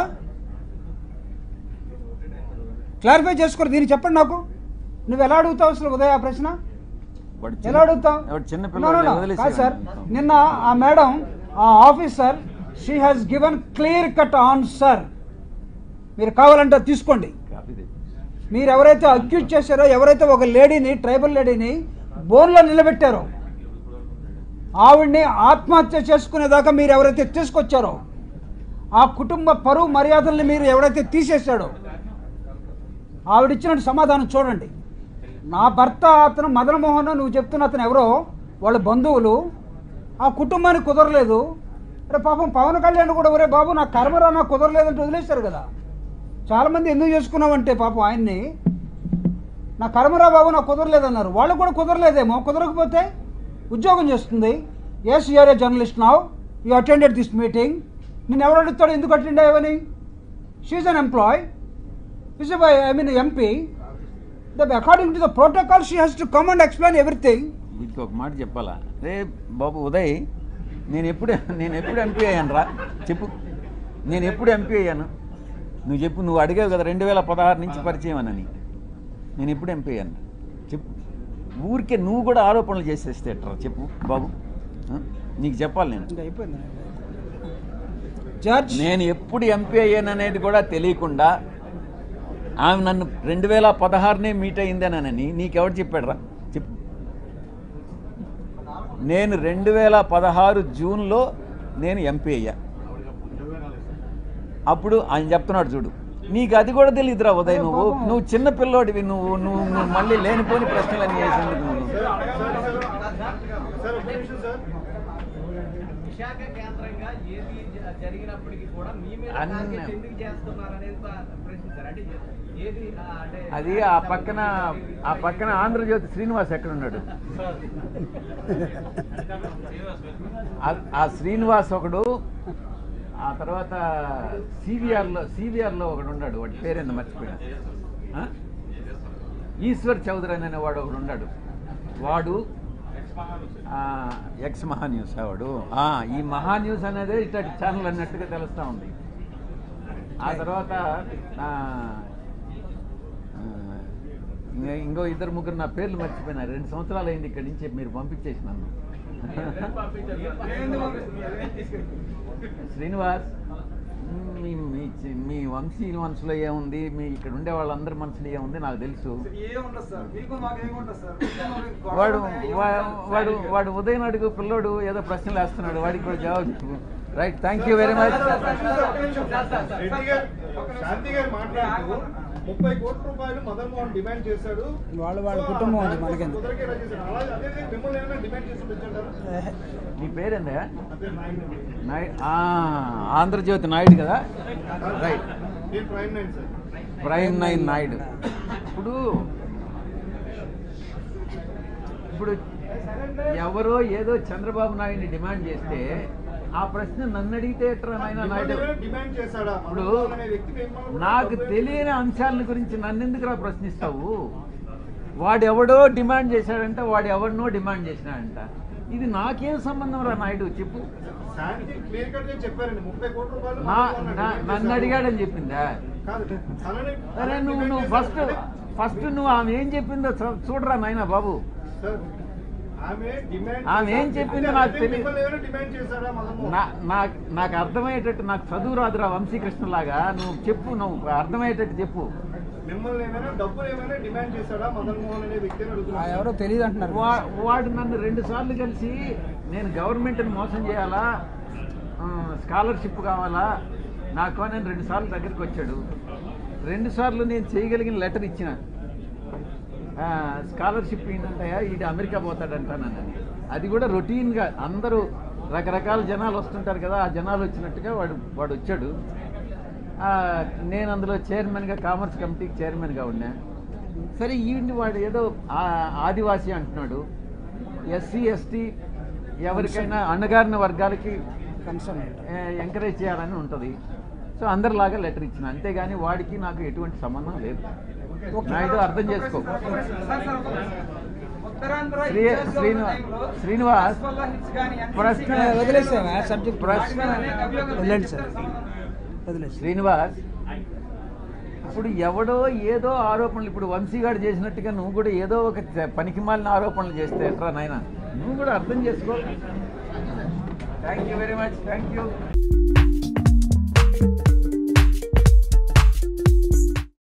క్లారిఫై చేసుకోరు. దీన్ని చెప్పండి నాకు. నువ్వు ఎలా అడుగుతావు అసలు ఉదయ ఆ ప్రశ్న? ఎలా అడుగుతావు? కాదు సార్, నిన్న ఆ మేడం ఆ officer she has given clear cut answer. మీరు కావాలంటే తీసుకోండి. మీరు ఎవరైతే అక్యూజ్ చేశారో, ఎవరైతే ఒక లేడీని, ట్రైబల్ లేడీని బోన్లో నిలబెట్టారో, ఆవిడ్ని ఆత్మహత్య చేసుకునేదాకా మీరు ఎవరైతే తీసుకొచ్చారో, ఆ కుటుంబ పరువు మర్యాదల్ని మీరు ఎవరైతే తీసేశాడో, ఆవిడిచ్చిన సమాధానం చూడండి. నా భర్త అతను మదన్ మోహన్, నువ్వు చెప్తున్న అతను ఎవరో వాళ్ళ బంధువులు, ఆ కుటుంబానికి కుదరలేదు. అరే పాపం పవన్ కళ్యాణ్ కూడా ఒరే బాబు నా కర్మరా నాకు కుదరలేదంటే వదిలేశారు కదా. చాలామంది ఎందుకు చేసుకున్నావంటే పాపం ఆయన్ని నా కర్మరా బాబు నాకు కుదరలేదన్నారు. వాళ్ళు కూడా కుదరలేదేమో. కుదరకపోతే ఉద్యోగం చేస్తుంది. Yes you're a journalist now, you attended this meeting. నేను ఎవరు అడుగుతాడు ఎందుకు అటెండ్ అయ్యావని? She an employ, is I mean MP. According to the protocol she has to come and explain everything. వీటికి ఒక మాట చెప్పాలా? రే బాబు ఉదయ్, నేను ఎప్పుడు నేను ఎప్పుడు ఎంపీ అయ్యాను రా చెప్పు? నేను ఎప్పుడు ఎంపీ అయ్యాను? నువ్వు చెప్పు. నువ్వు అడిగావు కదా రెండు వేల పదహారు నుంచి పరిచయం అని. నేను ఎప్పుడు ఎంపీ అయ్యాను చెప్పు? ఊరికే నువ్వు కూడా ఆరోపణలు చేసేస్తే ఎట్రా చెప్పు బాబు? నీకు చెప్పాలి. నేను అయిపోయింది. నేను ఎప్పుడు ఎంపీ అయ్యాను అనేది కూడా తెలియకుండా ఆమె నన్ను రెండు వేల పదహారునే మీట్ అయిందేనని నీకెవరు చెప్పాడు రా చెప్పు? నేను రెండు వేల పదహారు జూన్లో నేను ఎంపీ అయ్యా. అప్పుడు ఆయన చెప్తున్నాడు చూడు, నీకు అది కూడా తెలియదురా ఉదయ్, నువ్వు నువ్వు చిన్న పిల్లోడివి, నువ్వు నువ్వు నువ్వు మళ్ళీ లేనిపోని ప్రశ్నలన్నీ వేసేందుకు నువ్వు. విశాఖ కేంద్రంగా ఏది జ- జరిగినప్పటికీ కూడా మీ మీద అన్న- టార్గెట్ ఎందుకు చేస్తున్నారు అనేది ప్రశ్నించారు. అంటే ఏది ఆ, అంటే అది ఆ పక్కన ఆ పక్కన ఆంధ్రజ్యోతి శ్రీనివాస్ ఎక్కడున్నాడు? ఆ- ఆ శ్రీనివాస్ ఒకడు, ఆ తర్వాత సివిఆర్లో సివిఆర్లో ఒకడు ఉన్నాడు, వాడి పేరేందో మర్చిపోయాడు. ఆ? ఈశ్వర్ చౌదరి అనే వాడు ఒకడు ఉన్నాడు. వాడు ఆ, ఎక్స్ మహా న్యూస్ వాడు. ఆ, ఈ మహా న్యూస్ అనేది ఇట్లాంటి ఛానల్ అన్నట్టుగా తెలుస్తూ ఉంది. ఆ తర్వాత ఆ, ఆ, ఇంగ- ఇంకో ఇద్దరు ముగ్గురు నా పేర్లు మర్చిపోయినా. రెండు సంవత్సరాలు అయింది ఇక్కడి నుంచి మీరు పంపించేసి నన్ను. శ్రీనివాస్, మీ మీ చి- మీ వంశీ మనసులో ఏముంది, మీ ఇక్కడ ఉండే వాళ్ళందరి మనసులో ఏముంది నాకు తెలుసు. ఏముండదు సార్, మీకు మాకు ఏముండదు సార్. వాడు వా- వాడు వాడు ఉదయం అడుగు పిల్లోడు ఏదో ప్రశ్నలు వేస్తున్నాడు, వాడికి కూడా జవాబు చెప్పు. Right, thank you very much. Reddy గారు, శాంతి గారు మాట్లాడుతూ ముప్పై కోట్ల రూపాయలు మదన్ మోహన్ డిమాండ్ చేశాడు. వాళ్ళ వాళ్ళ సో, కుటుంబం ఉంది, దానికోసం మనకెందుకు? కుదరకే ఇలా చేశాడు. అలా అదే విధంగా మిమ్మల్ని ఏమైనా డిమాండ్ చేసి వచ్చారు? నీ పేరేందా? అదే నాయన. నాయుడు. ఆ, ఆంధ్రజ్యోతి నాయుడు కదా. రైట్, నేను prime nine sir. Prime nine Naidu. ఇప్పుడు ఇప్పుడు ఎవరో ఏదో చంద్రబాబు నాయుడిని డిమాండ్ చేస్తే ఆ ప్రశ్న నన్ను అడిగితే ఎట్రా నాయన నాయుడు? మిమ్మల్ని ఏమైనా డిమాండ్ చేశాడా? ఇప్పుడు మదన్ మోహన్ అనే వ్యక్తి మిమ్మల్ని కూడా నాకు డబ్బు- తెలియని అంశాల గురించి నన్ను ఎందుకురా ప్రశ్నిస్తావు? వాడెవడో డిమాండ్ చేశాడంట, వాడు ఎవరినో డిమాండ్ చేసినాడంట. ఇది నాకేం సంబంధం రా నాయుడు, చెప్పు. శాంతి క్లియర్ కట్ గా చెప్పారండి, ముప్పై కోట్ల రూపాయలు నా మదన్ మోహన్ నా- డిమాండ్ నన్ను చేశాడు. అడిగాడని చెప్పిందా? కాదు, తనని సరే, తనని నువ్వు డిమాండ్ నువ్వు చేశాడు. ఫస్ట్ అదే, ఫస్ట్ నువ్వు ఆమె ఏం చెప్పిందో చూ- చూడరా నాయన బాబు. సార్, ఆమె డిమాండ్ ఆమె ఏం చేశాడు. చెప్పిందో అంటే నాకు అదే తెలియదు. మిమ్మల్ని ఏమైనా డిమాండ్ చేశాడా మదన్ మోహన్? నా నాకు నాకు అర్థమయ్యేటట్టు, నాకు చదువు రాదురా వంశీకృష్ణలాగా, నువ్వు చెప్పు, నువ్వు అర్థమయ్యేటట్టు చెప్పు. మిమ్మల్ని ఏమైనా డబ్బులు ఏమైనా డిమాండ్ చేశాడా మదన్ మోహన్ అనే వ్యక్తిని ఆ అడుగుతున్నారు. ఎవరో తెలియదు అంటున్నారు. వా- వాడు నన్ను రెండు సార్లు కలిసి నేను గవర్నమెంట్ని మోసం చేయాలా, స్కాలర్షిప్ కావాలా నాకు అని రెండు సార్లు దగ్గరికి వచ్చాడు. రెండు సార్లు నేను చేయగలిగిన లెటర్ ఇచ్చిన, స్కాలర్షిప్ ఏంటంటాయా, ఈడు అమెరికా పోతాడంటానని. అది కూడా రొటీన్గా అందరూ రకరకాల జనాలు వస్తుంటారు కదా, ఆ జనాలు వచ్చినట్టుగా వాడు వాడు వచ్చాడు. ఆ, నేను అందులో చైర్మన్గా, కామర్స్ కమిటీకి చైర్మన్గా ఉన్నా. సరే, ఈవిని వాడు ఏదో ఆ- ఆదివాసీ అంటున్నాడు, ఎస్సీ ఎస్టీ ఎవరికైనా అణగారిన వర్గాలకి కన్సర్న్ ఎంకరేజ్ చేయాలని ఉంటుంది. సో అందరిలాగా లెటర్ ఇచ్చిన, అంతేగాని వాడికి నాకు ఎటువంటి సంబంధం లేదు. నాయుడు అర్థం చేసుకో. సార్, సార్, ఒక నిమిషం. ఉత్తరాంధ్ర శ్రీ ఇన్ఛార్జ్గా ఉన్న శ్రీనివా టైంలో శ్రీనివాస్ హస్బల్లా హిట్స్ కానీ, ఎన్సీసీ ప్రశ్న కానీ వదిలేసావా సబ్జెక్ట్? ప్రశ్న అనేక అభియోగాలు వెళ్ళండి సార్. సమాధానం. వదిలేసి శ్రీనివాస్, ఇప్పుడు ఎవడో ఏదో ఆరోపణలు, ఇప్పుడు వంశీగాడు చేసినట్టుగా నువ్వు కూడా ఏదో ఒక పనికిమాలిన ఆరోపణలు చేస్తే ఎట్రా నాయన? నువ్వు కూడా అర్థం చేసుకో. Thank you very much, thank you.